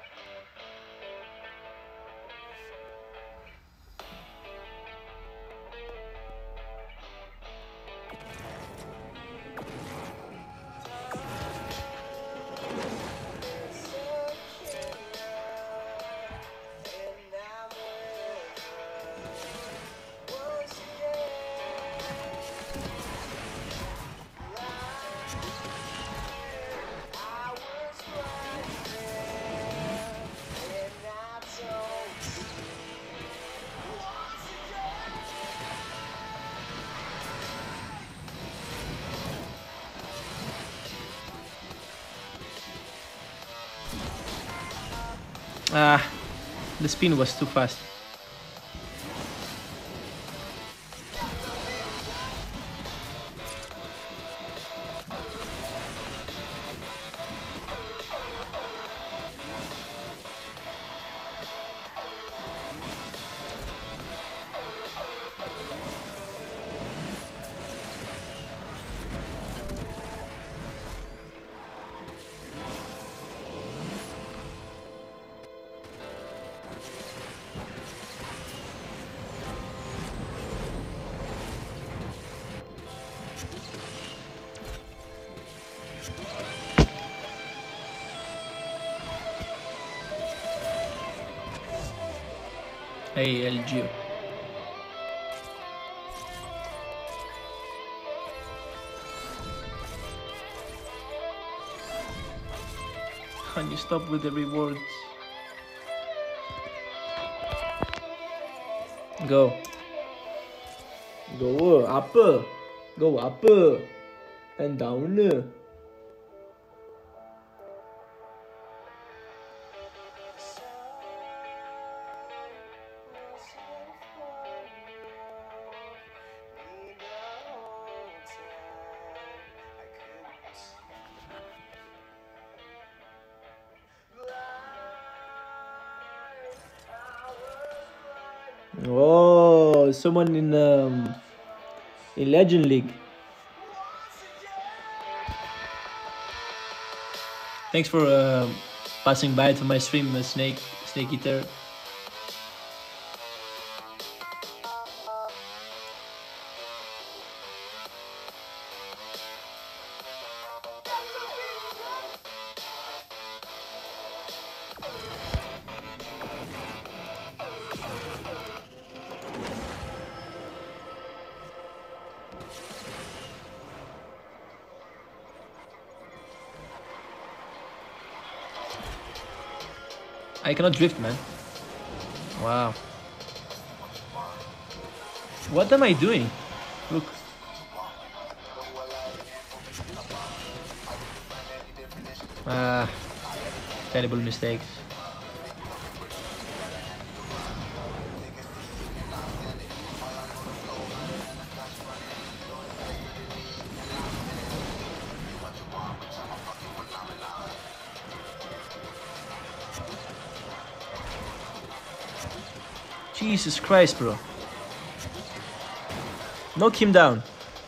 Ah, the spin was too fast. Hey, L G. Can you stop with the rewards? Go. Go up. Go up. And down. Oh, someone in um, in Legend League. Thanks for uh, passing by to my stream, uh, Snake Snake Eater. I cannot drift, man. Wow. What am I doing? Look. Ah, terrible mistakes. Jesus Christ, bro. Knock him down.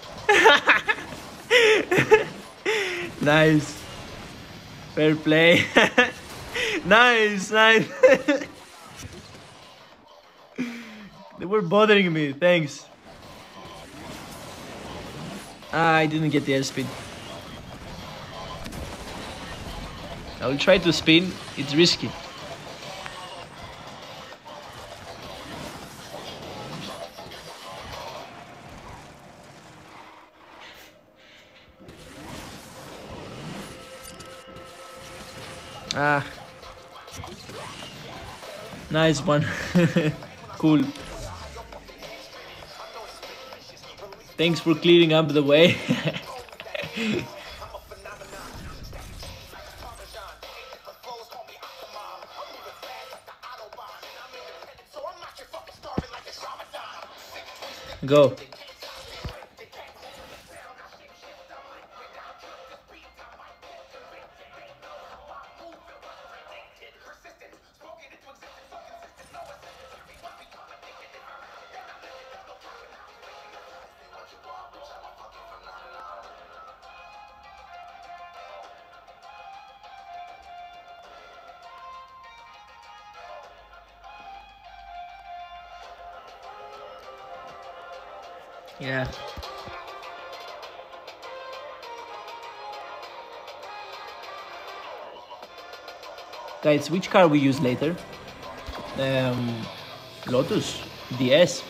Nice. Fair play. Nice, nice. They were bothering me, thanks. Ah, I didn't get the airspeed. I will try to spin, it's risky. Ah, nice one. Cool. Thanks for clearing up the way. Go. Yeah. Guys, which car we use later? Um, Lotus, D S.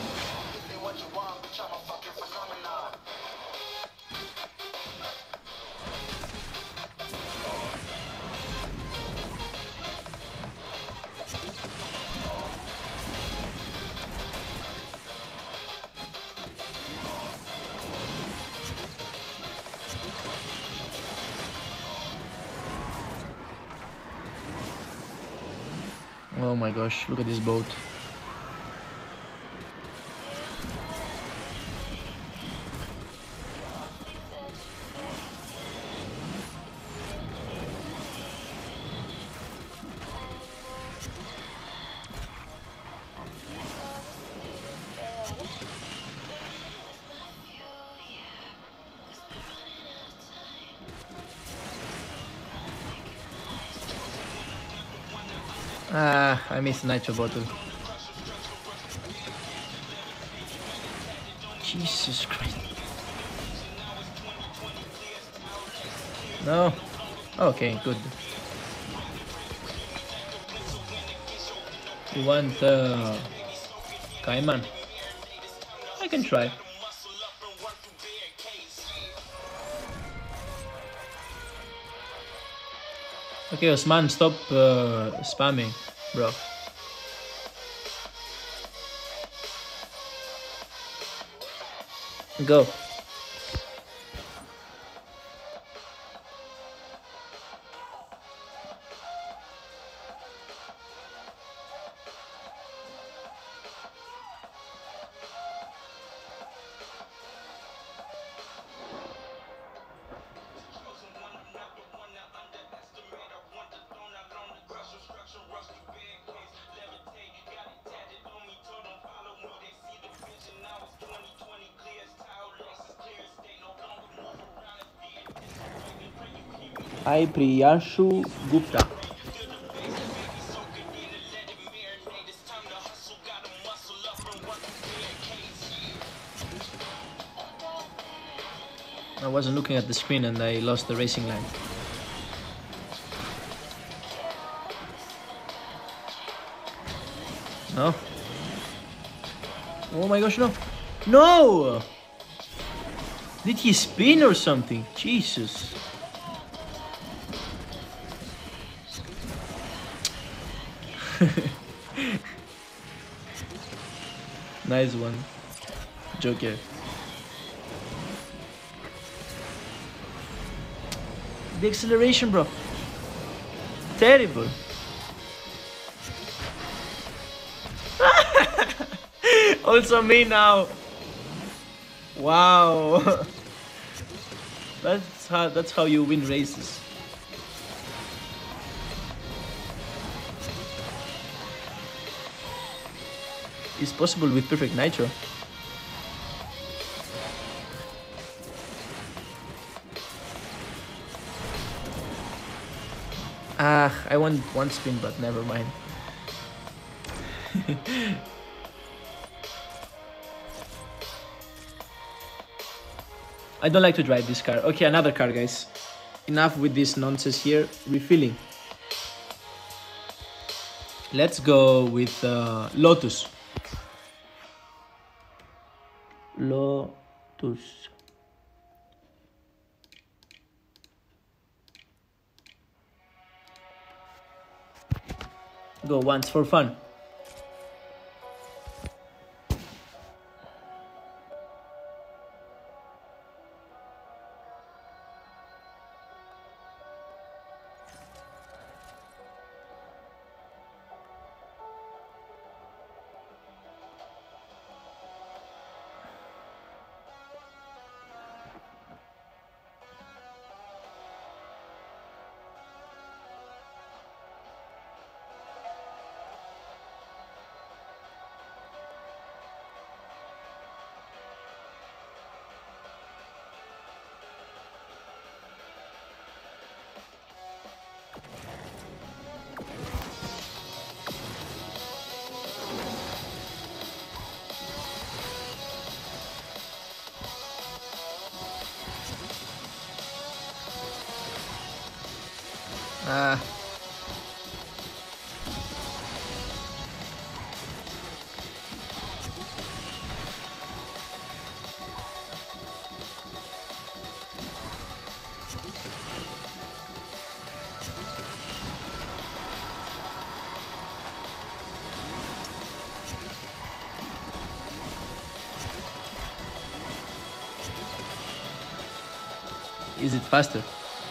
Oh my gosh, look at this boat. Ah, I missed the nitro bottle. Jesus Christ. No. Okay, good. You want uh, Cayman? I can try. Okay, Osman, stop uh, spamming, bro. Go. Hi Priyanshu Gupta. I wasn't looking at the screen and I lost the racing line. No. Oh my gosh, no. No! Did he spin or something? Jesus. Nice one. Joker. The acceleration, bro. Terrible. Also me now. Wow. That's how that's how you win races. It's possible with perfect nitro. Ah, I want one spin, but never mind. I don't like to drive this car. Okay, another car, guys. Enough with this nonsense here. Refilling. Let's go with uh, Lotus. Lotus. Go once for fun. Ah. Is it faster?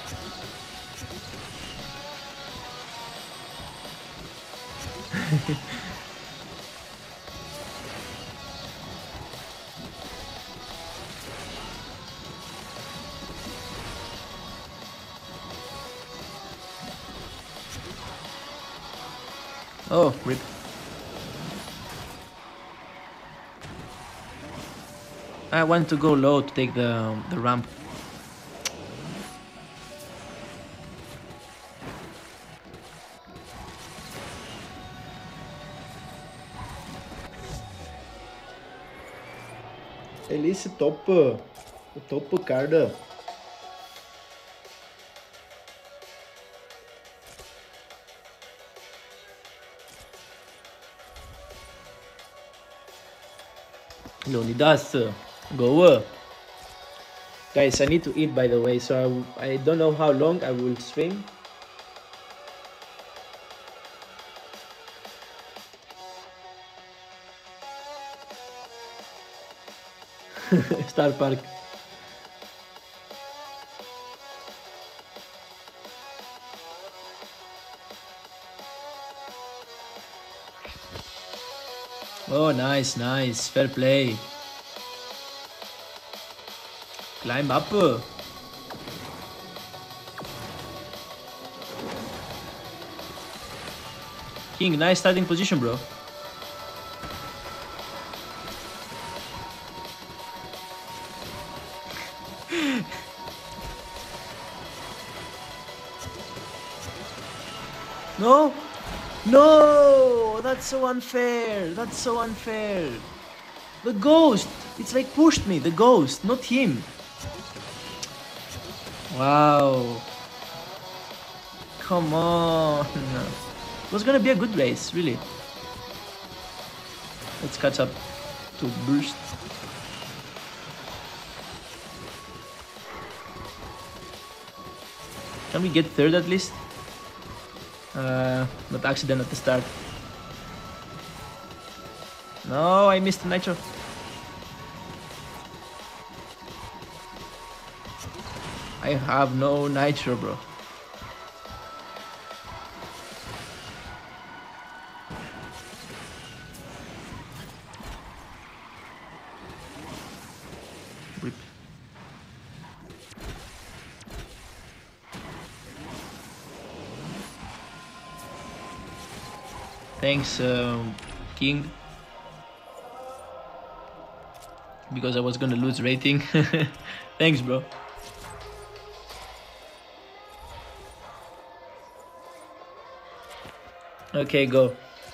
Oh, rip. I want to go low to take the the ramp. Elise top, top card. Leonidas, go. Guys, I need to eat, by the way, so I, I don't know how long I will swim. Star Park. Oh, nice, nice. Fair play. Climb up. King, nice starting position, bro. No! No! That's so unfair! That's so unfair! The ghost! It's like pushed me, the ghost, not him. Wow. Come on. It was gonna be a good race, really. Let's catch up to Burst. Can we get third at least? Uh, not accident at the start. No, I missed the nitro. I have no nitro, bro. Rip. Thanks, um, King. Because I was gonna lose rating. Thanks, bro. Okay, go.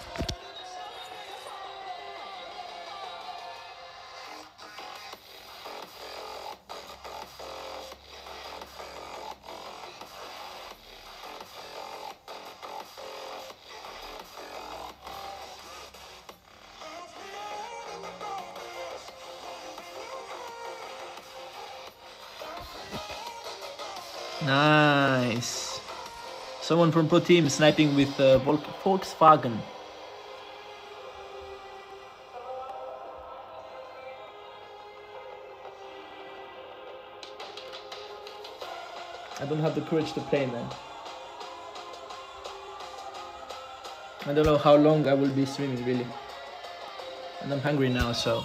Nice. Someone from Pro Team sniping with uh, Vol Volkswagen. I don't have the courage to play, man. I don't know how long I will be streaming, really. And I'm hungry now, so...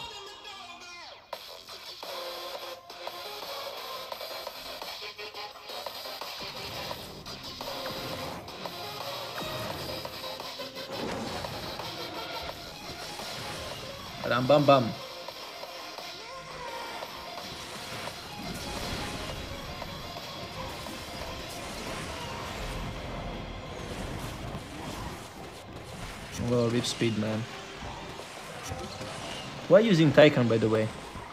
Bam bam bam. Well, rip speed, man. Why using Tycoon, by the way?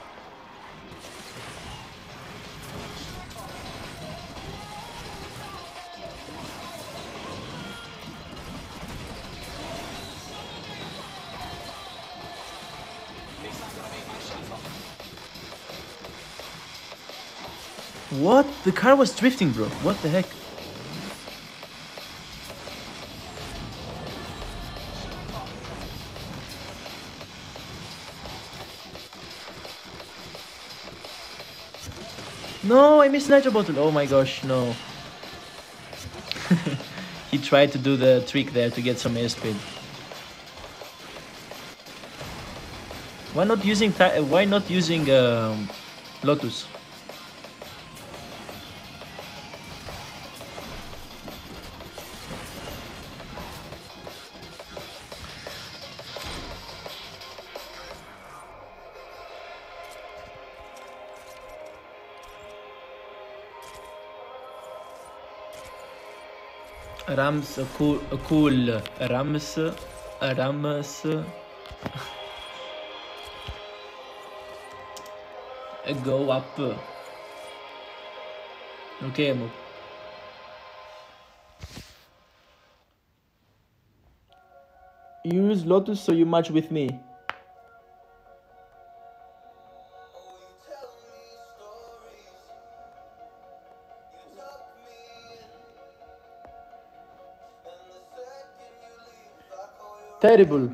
What? The car was drifting, bro. What the heck? No, I missed nitro bottle. Oh my gosh, no. He tried to do the trick there to get some airspeed. Why not using why not using um, Lotus? Rams, a cool, a cool, Rams, Rams, a go up. Okay, Mo. Use Lotus so you match with me. Terrible.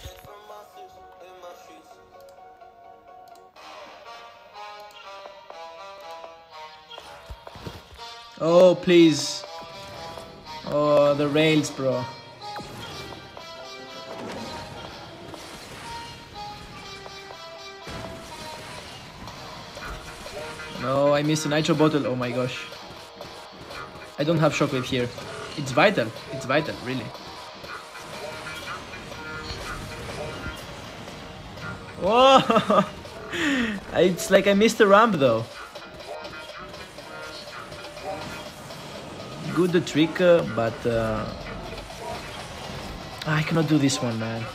Oh, please. Oh, the rails, bro. No, I missed a nitro bottle. Oh my gosh. I don't have shockwave here. It's vital. It's vital, really. Whoa! It's like I missed the ramp though. Good the trick, uh, but uh, I cannot do this one, man.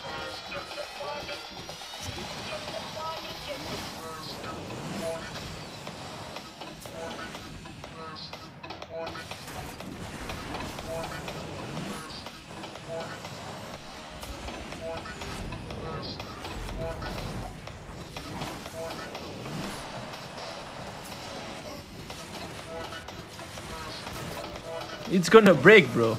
It's gonna break, bro.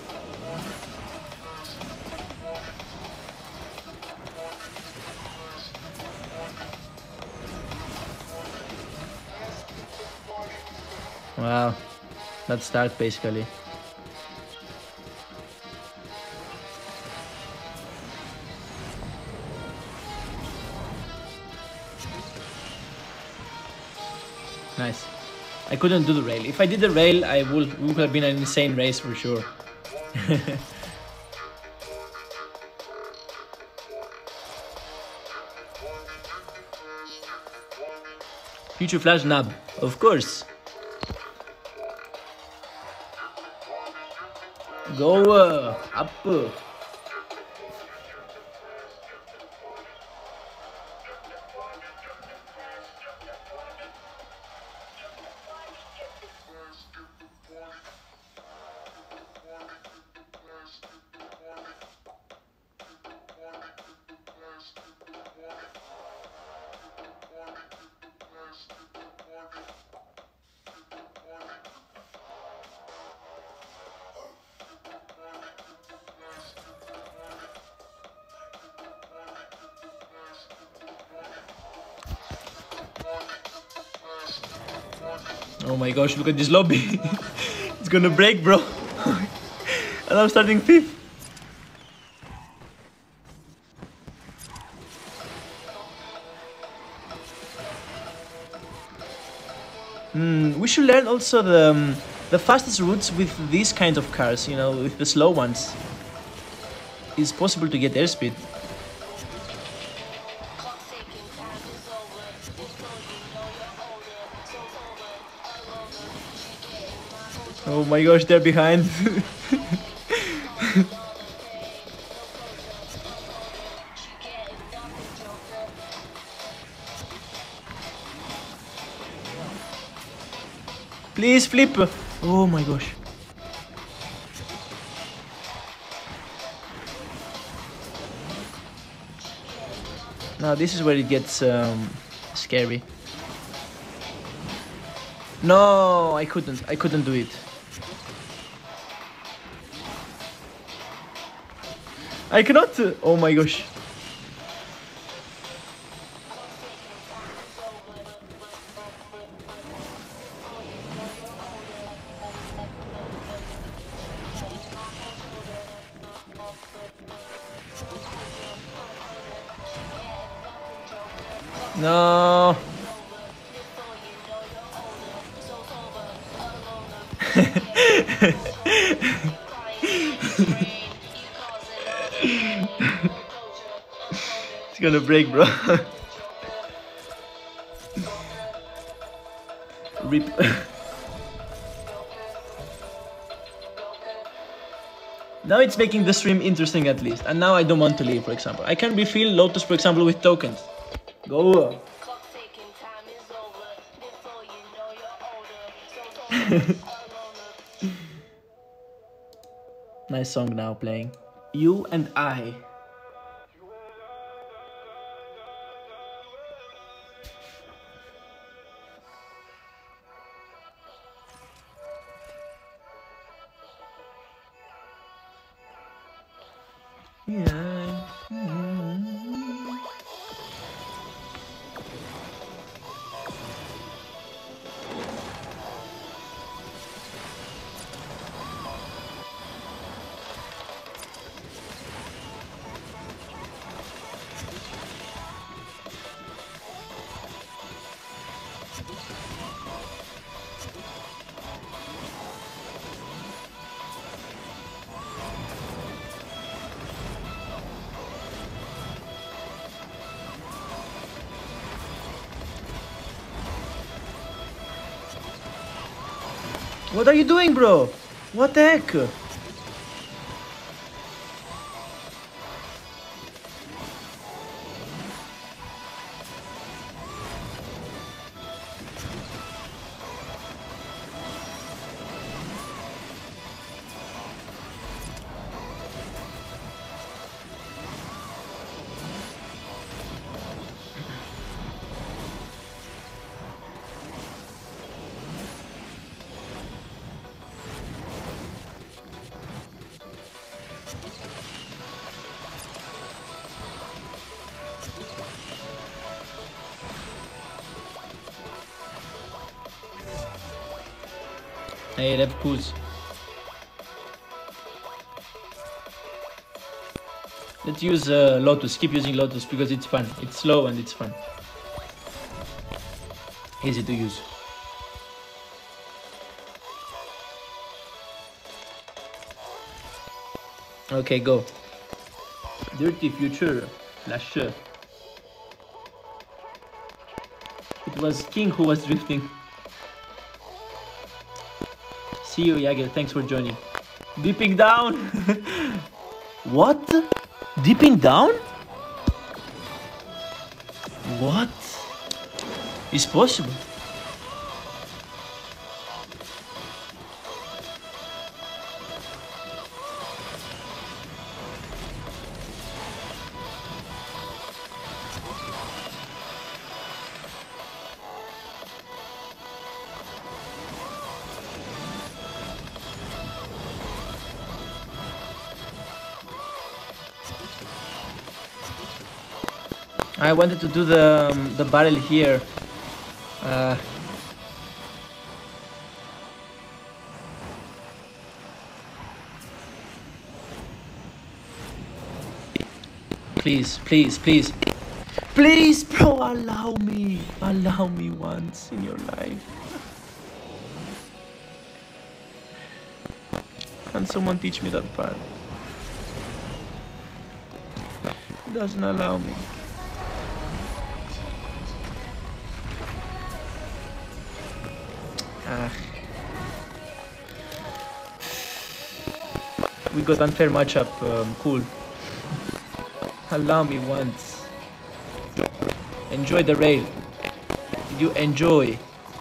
Wow, that's start basically. Nice. I couldn't do the rail. If I did the rail, I would, would have been an insane race for sure. Future Flash Nab, of course. Go uh, up. Oh my gosh, look at this lobby. It's gonna break, bro. And I'm starting fifth. Hmm, we should learn also the, um, the fastest routes with these kinds of cars, you know, with the slow ones. It's possible to get airspeed. Oh my gosh, they're behind. Please flip. Oh my gosh. Now this is where it gets um, scary. No, I couldn't. I couldn't do it. I cannot. Uh, oh my gosh. No. It's gonna break, bro. Rip. Now it's making the stream interesting at least. And now I don't want to leave, for example. I can refill Lotus, for example, with tokens. Go. Nice song now playing. You and I. Yeah. What are you doing, bro? What the heck? Hey, Rev Kuz. Let's use uh, Lotus. Keep using Lotus because it's fun. It's slow and it's fun. Easy to use. Okay, go. Dirty Future. Flash. It was King who was drifting. See you, Jager. Thanks for joining. Dipping down. What? Dipping down? What is possible? I wanted to do the um, the barrel here. Uh, please, please, please, please, bro, allow me, allow me once in your life. Can someone teach me that part? It doesn't allow me. Ah. We got unfair matchup, um, cool. Allow me once. Enjoy the rail. You enjoy.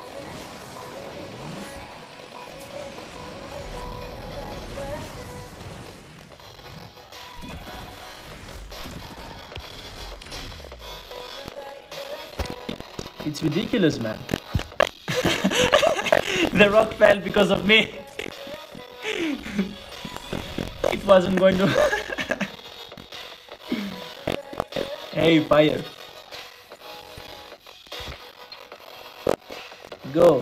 It's ridiculous, man. The rock fell because of me. It wasn't going to. Hey, fire. Go.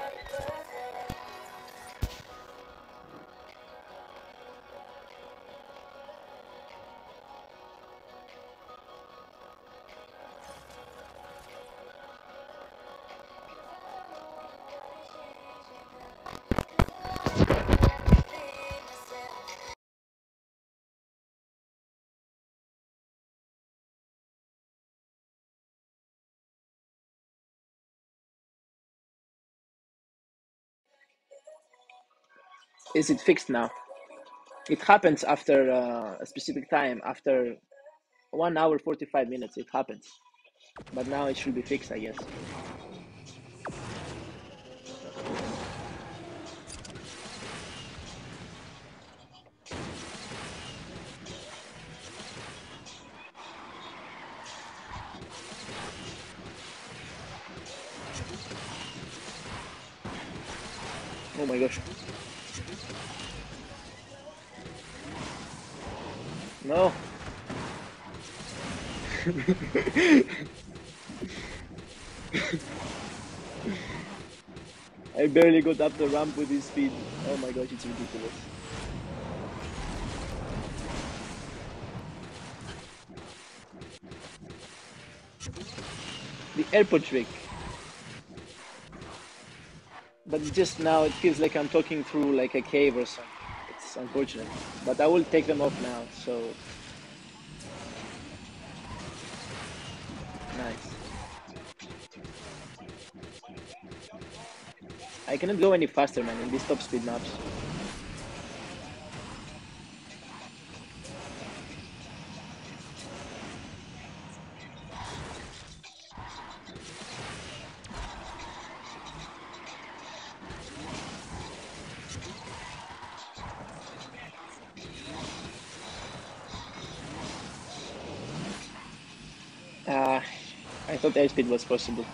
Is it fixed now? It happens after uh, a specific time, after one hour forty-five minutes. It happens, but now it should be fixed, I guess. Oh my gosh! No. I barely got up the ramp with his speed. Oh my gosh, it's ridiculous. The airport trick. But just now it feels like I'm talking through like a cave or something. It's unfortunate. But I will take them off now, so... Nice. I cannot go any faster, man, in these top speed maps. Ah, uh, I thought airspeed was possible.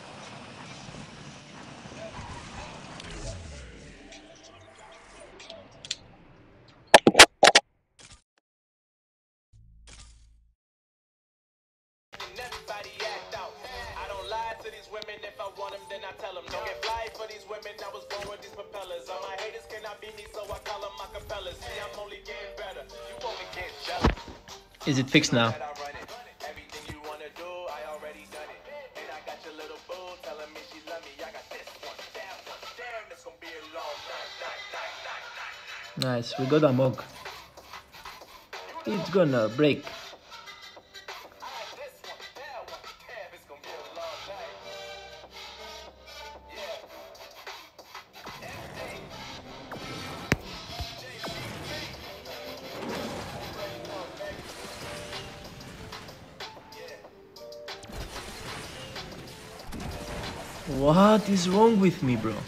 Everybody act out. I don't lie to these women, if I want them, then I tell them. Don't get fly for these women, I was born with these propellers. All my haters cannot beat me, so I call them acapellas. See, I'm only getting better, you only get jealous. Is it fixed now? Everything you wanna do, I already done it. And I got your little boo telling me she love me. I got this one, that one, damn, it's gonna be a long night, night, night, night, night. Nice, we got a mog. It's gonna break. What is wrong with me, bro?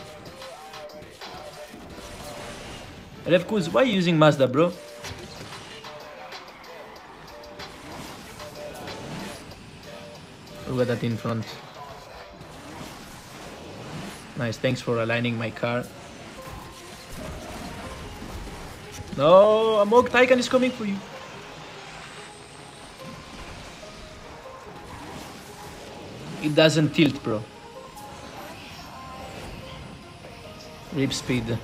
Revkuz, why are you using Mazda, bro? Look at that in front. Nice, thanks for aligning my car. No, Amok Taycan is coming for you. It doesn't tilt, bro. Rip speed.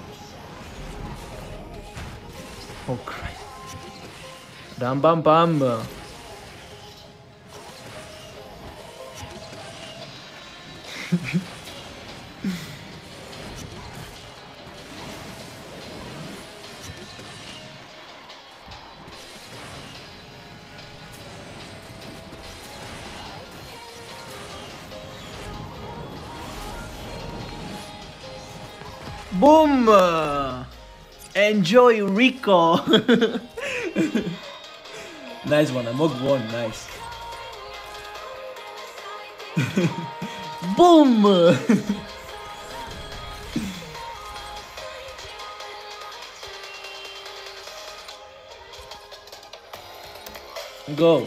Oh Christ. Ram bam bam. Boom! Enjoy, Rico! Nice one, Amog won, nice. Boom! Go!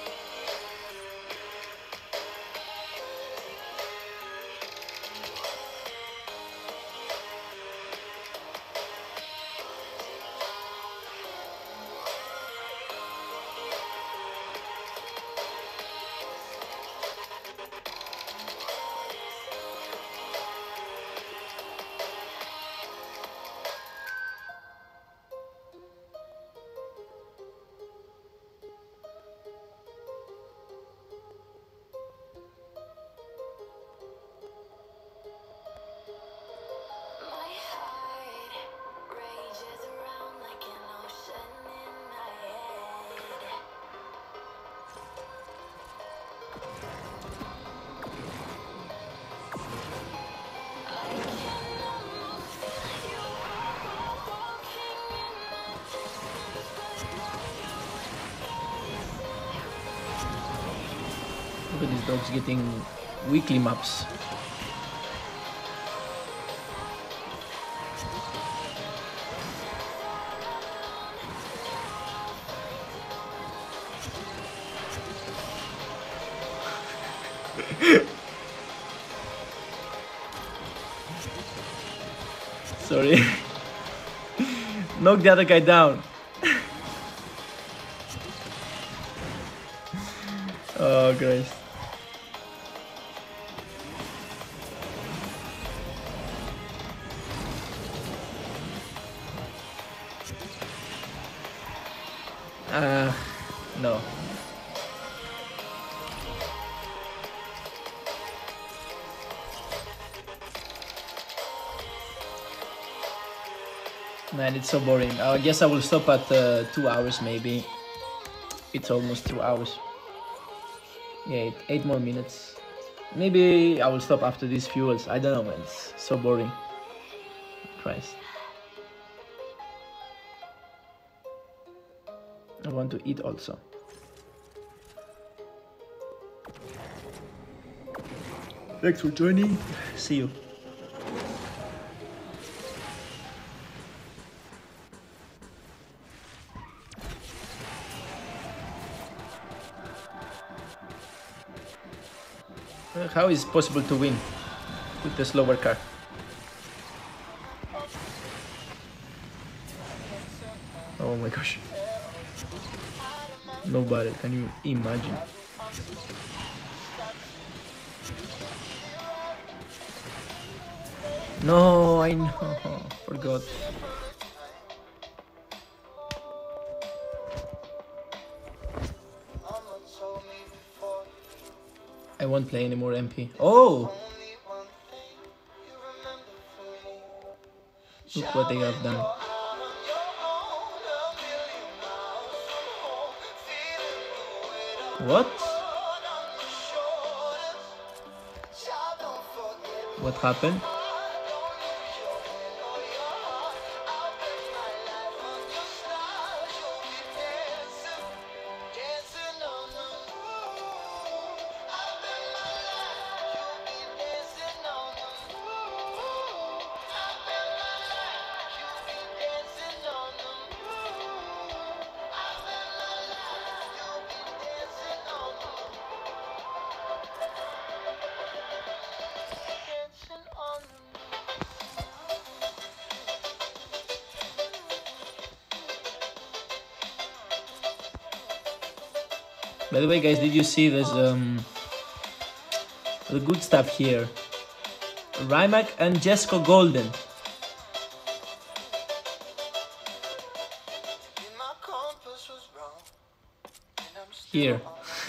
Look at these dogs getting weekly maps. Sorry. Knock the other guy down. Oh, Christ. Uh, no. Man, it's so boring. I guess I will stop at uh, two hours maybe. It's almost two hours. Yeah, eight, eight more minutes. Maybe I will stop after these fuels. I don't know, man. It's so boring. Christ. I want to eat also. Thanks for joining. See you. How is it possible to win with the slower car? Oh my gosh. No barrel, can you imagine? No, I know. Forgot. I won't play anymore M P. Oh! Look what they have done. What? What happened? By the way, guys, did you see this um the good stuff here? Rimac and Jesco Golden. Here.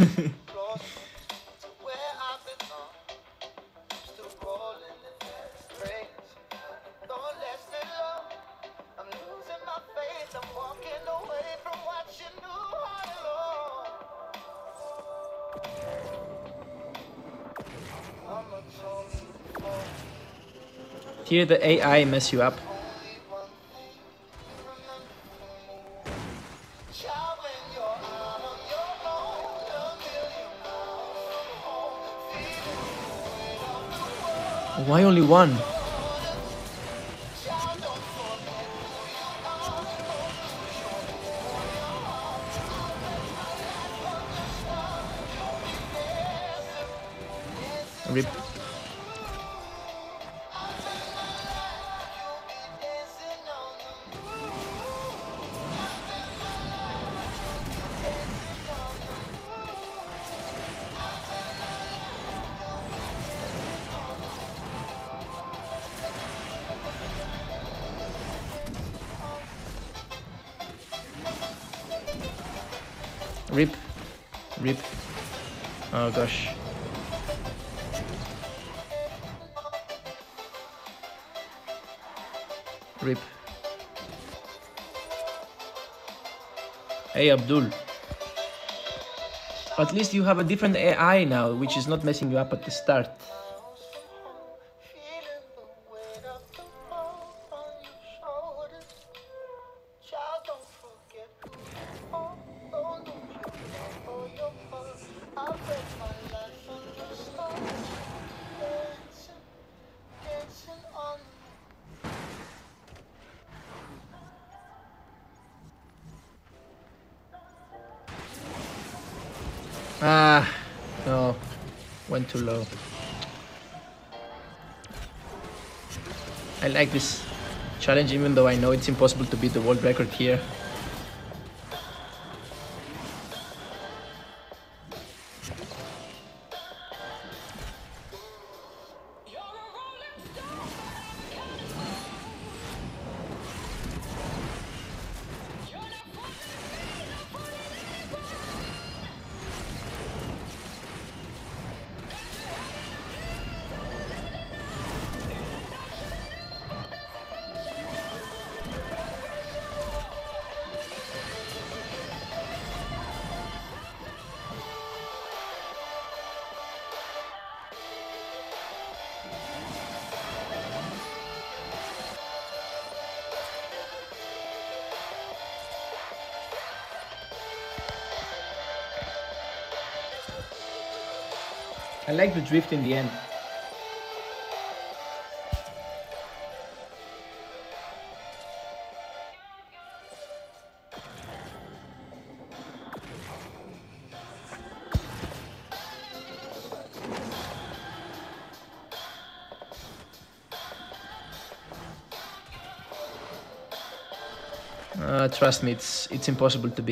Here the A I mess you up. Why only one? Rip. Rip. Rip. Oh gosh. Rip. Hey Abdul. At least you have a different A I now, which is not messing you up at the start. Ah, no, went too low. I like this challenge even though I know it's impossible to beat the world record here. I like the drift in the end. Uh, trust me, it's it's impossible to beat.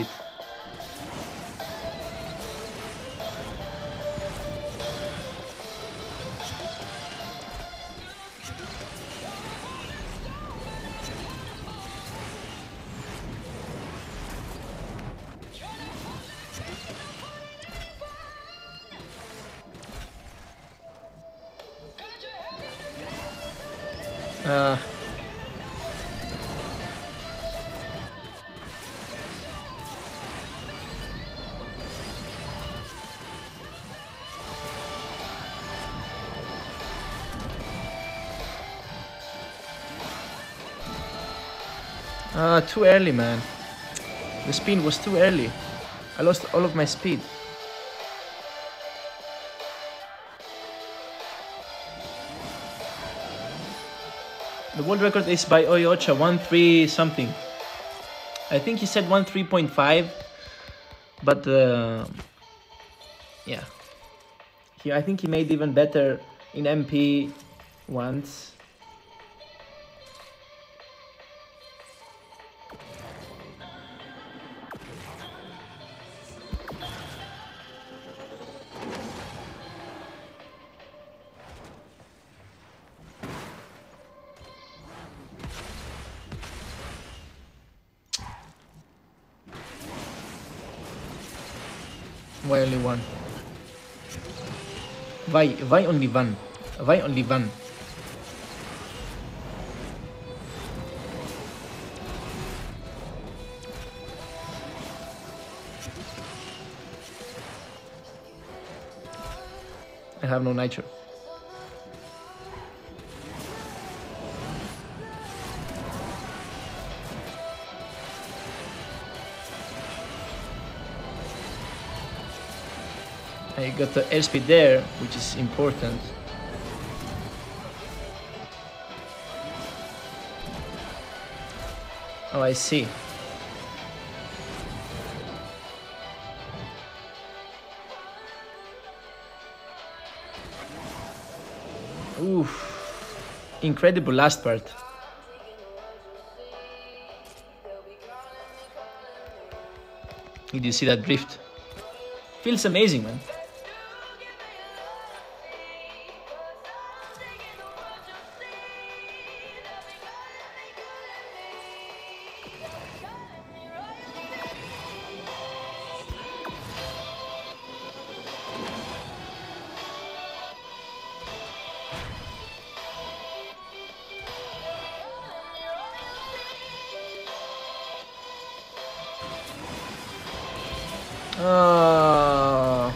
Uh, uh, too early, man. The spin was too early. I lost all of my speed. The world record is by Oyocha, one three something. I think he said one three point five, but uh, yeah. He, I think he made even better in M P once. Why only one? Why? Why only one? Why only one? I have no nitro. I got the airspeed there, which is important. Oh, I see. Oof. Incredible last part. Did you see that drift? Feels amazing, man. Oh.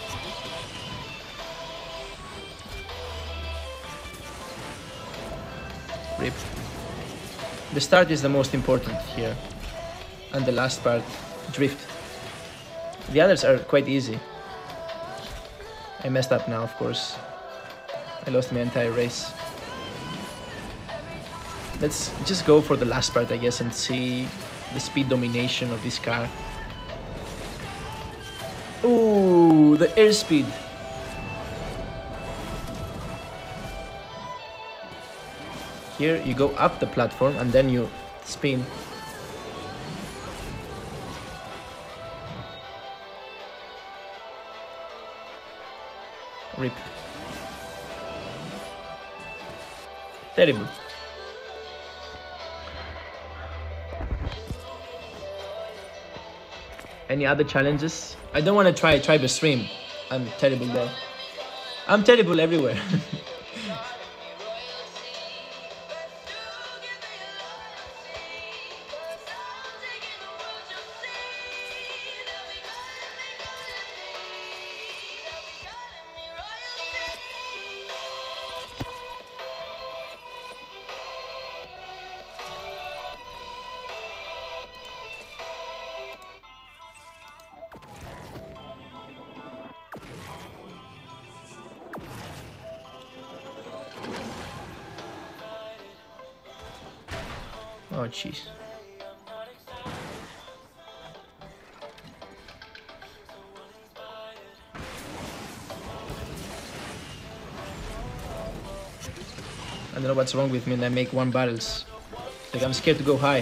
Rip. The start is the most important here, and the last part, drift. The others are quite easy. I messed up now, of course. I lost my entire race. Let's just go for the last part, I guess, and see the speed domination of this car. Ooh, the airspeed. Here you go up the platform and then you spin. Rip. Terrible. Any other challenges? I don't want to try try the stream. I'm terrible there. I'm terrible everywhere. Oh, jeez. I don't know what's wrong with me and I make one barrels. Like I'm scared to go high.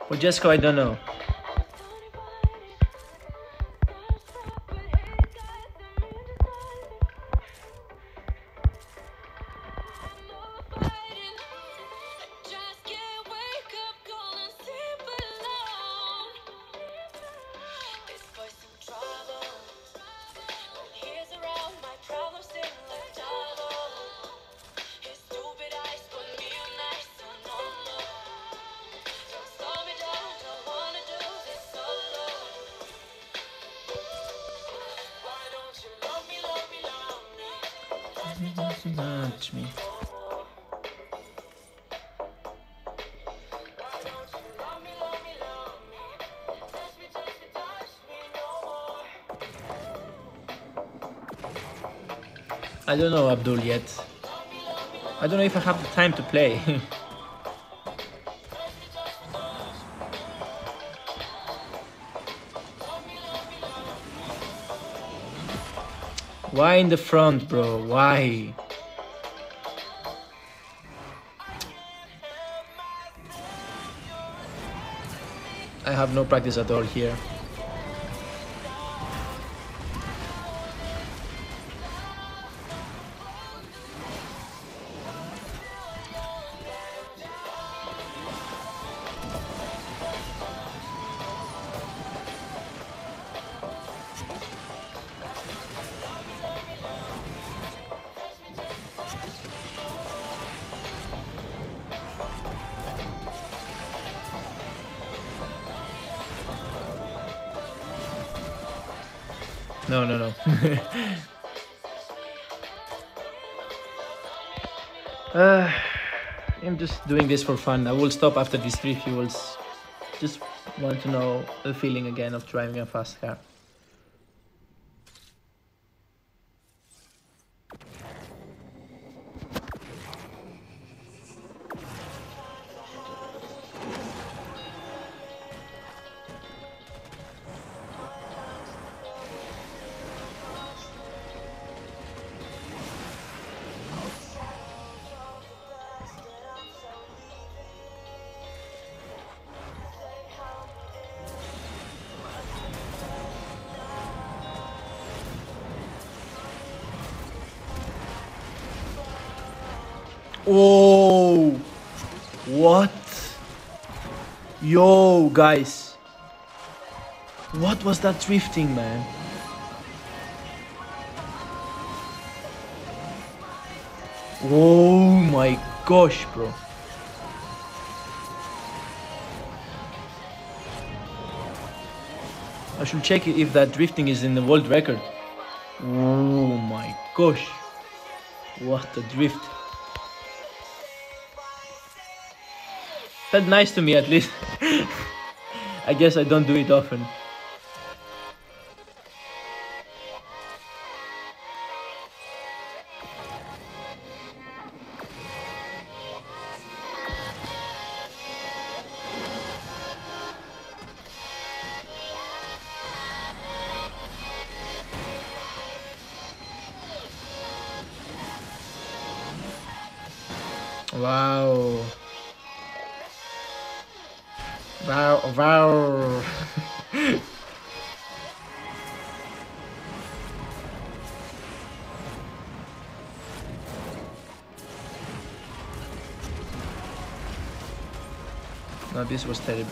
For Jesco, I don't know. Touch me. I don't know Abdul yet. I don't know if I have the time to play. Why in the front, bro? Why? I have no practice at all here. No, no, no. uh, I'm just doing this for fun. I will stop after these three fuels. Just want to know the feeling again of driving a fast car. Oh, what? Yo, guys. What was that drifting, man? Oh my gosh, bro. I should check if that drifting is in the world record. Oh my gosh. What a drift. Felt nice to me at least. I guess I don't do it often. Wow. Wow, wow. No, this was terrible.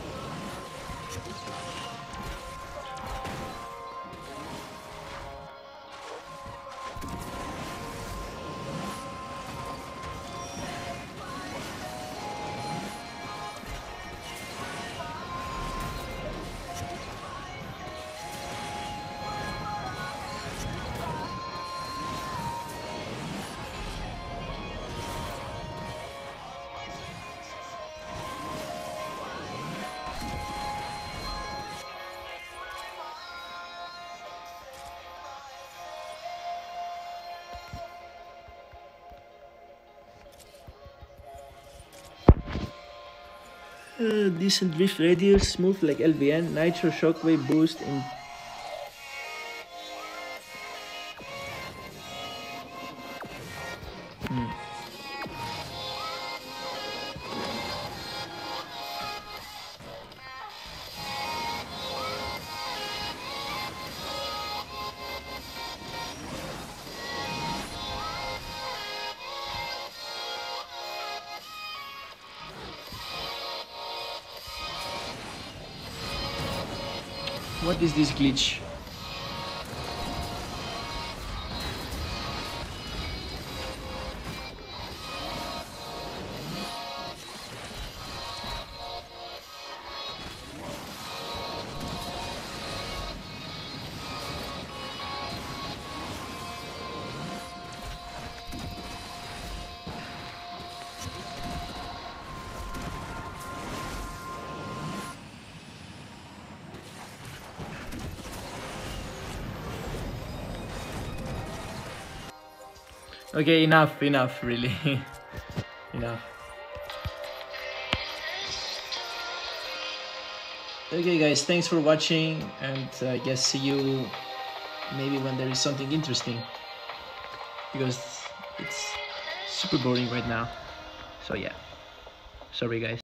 Uh, decent drift radius, smooth like L V N, nitro shockwave boost in. Hmm. What is this glitch? Okay, enough, enough, really. Enough. Okay guys, thanks for watching, and uh, I guess see you maybe when there is something interesting, because it's super boring right now. So yeah, sorry guys.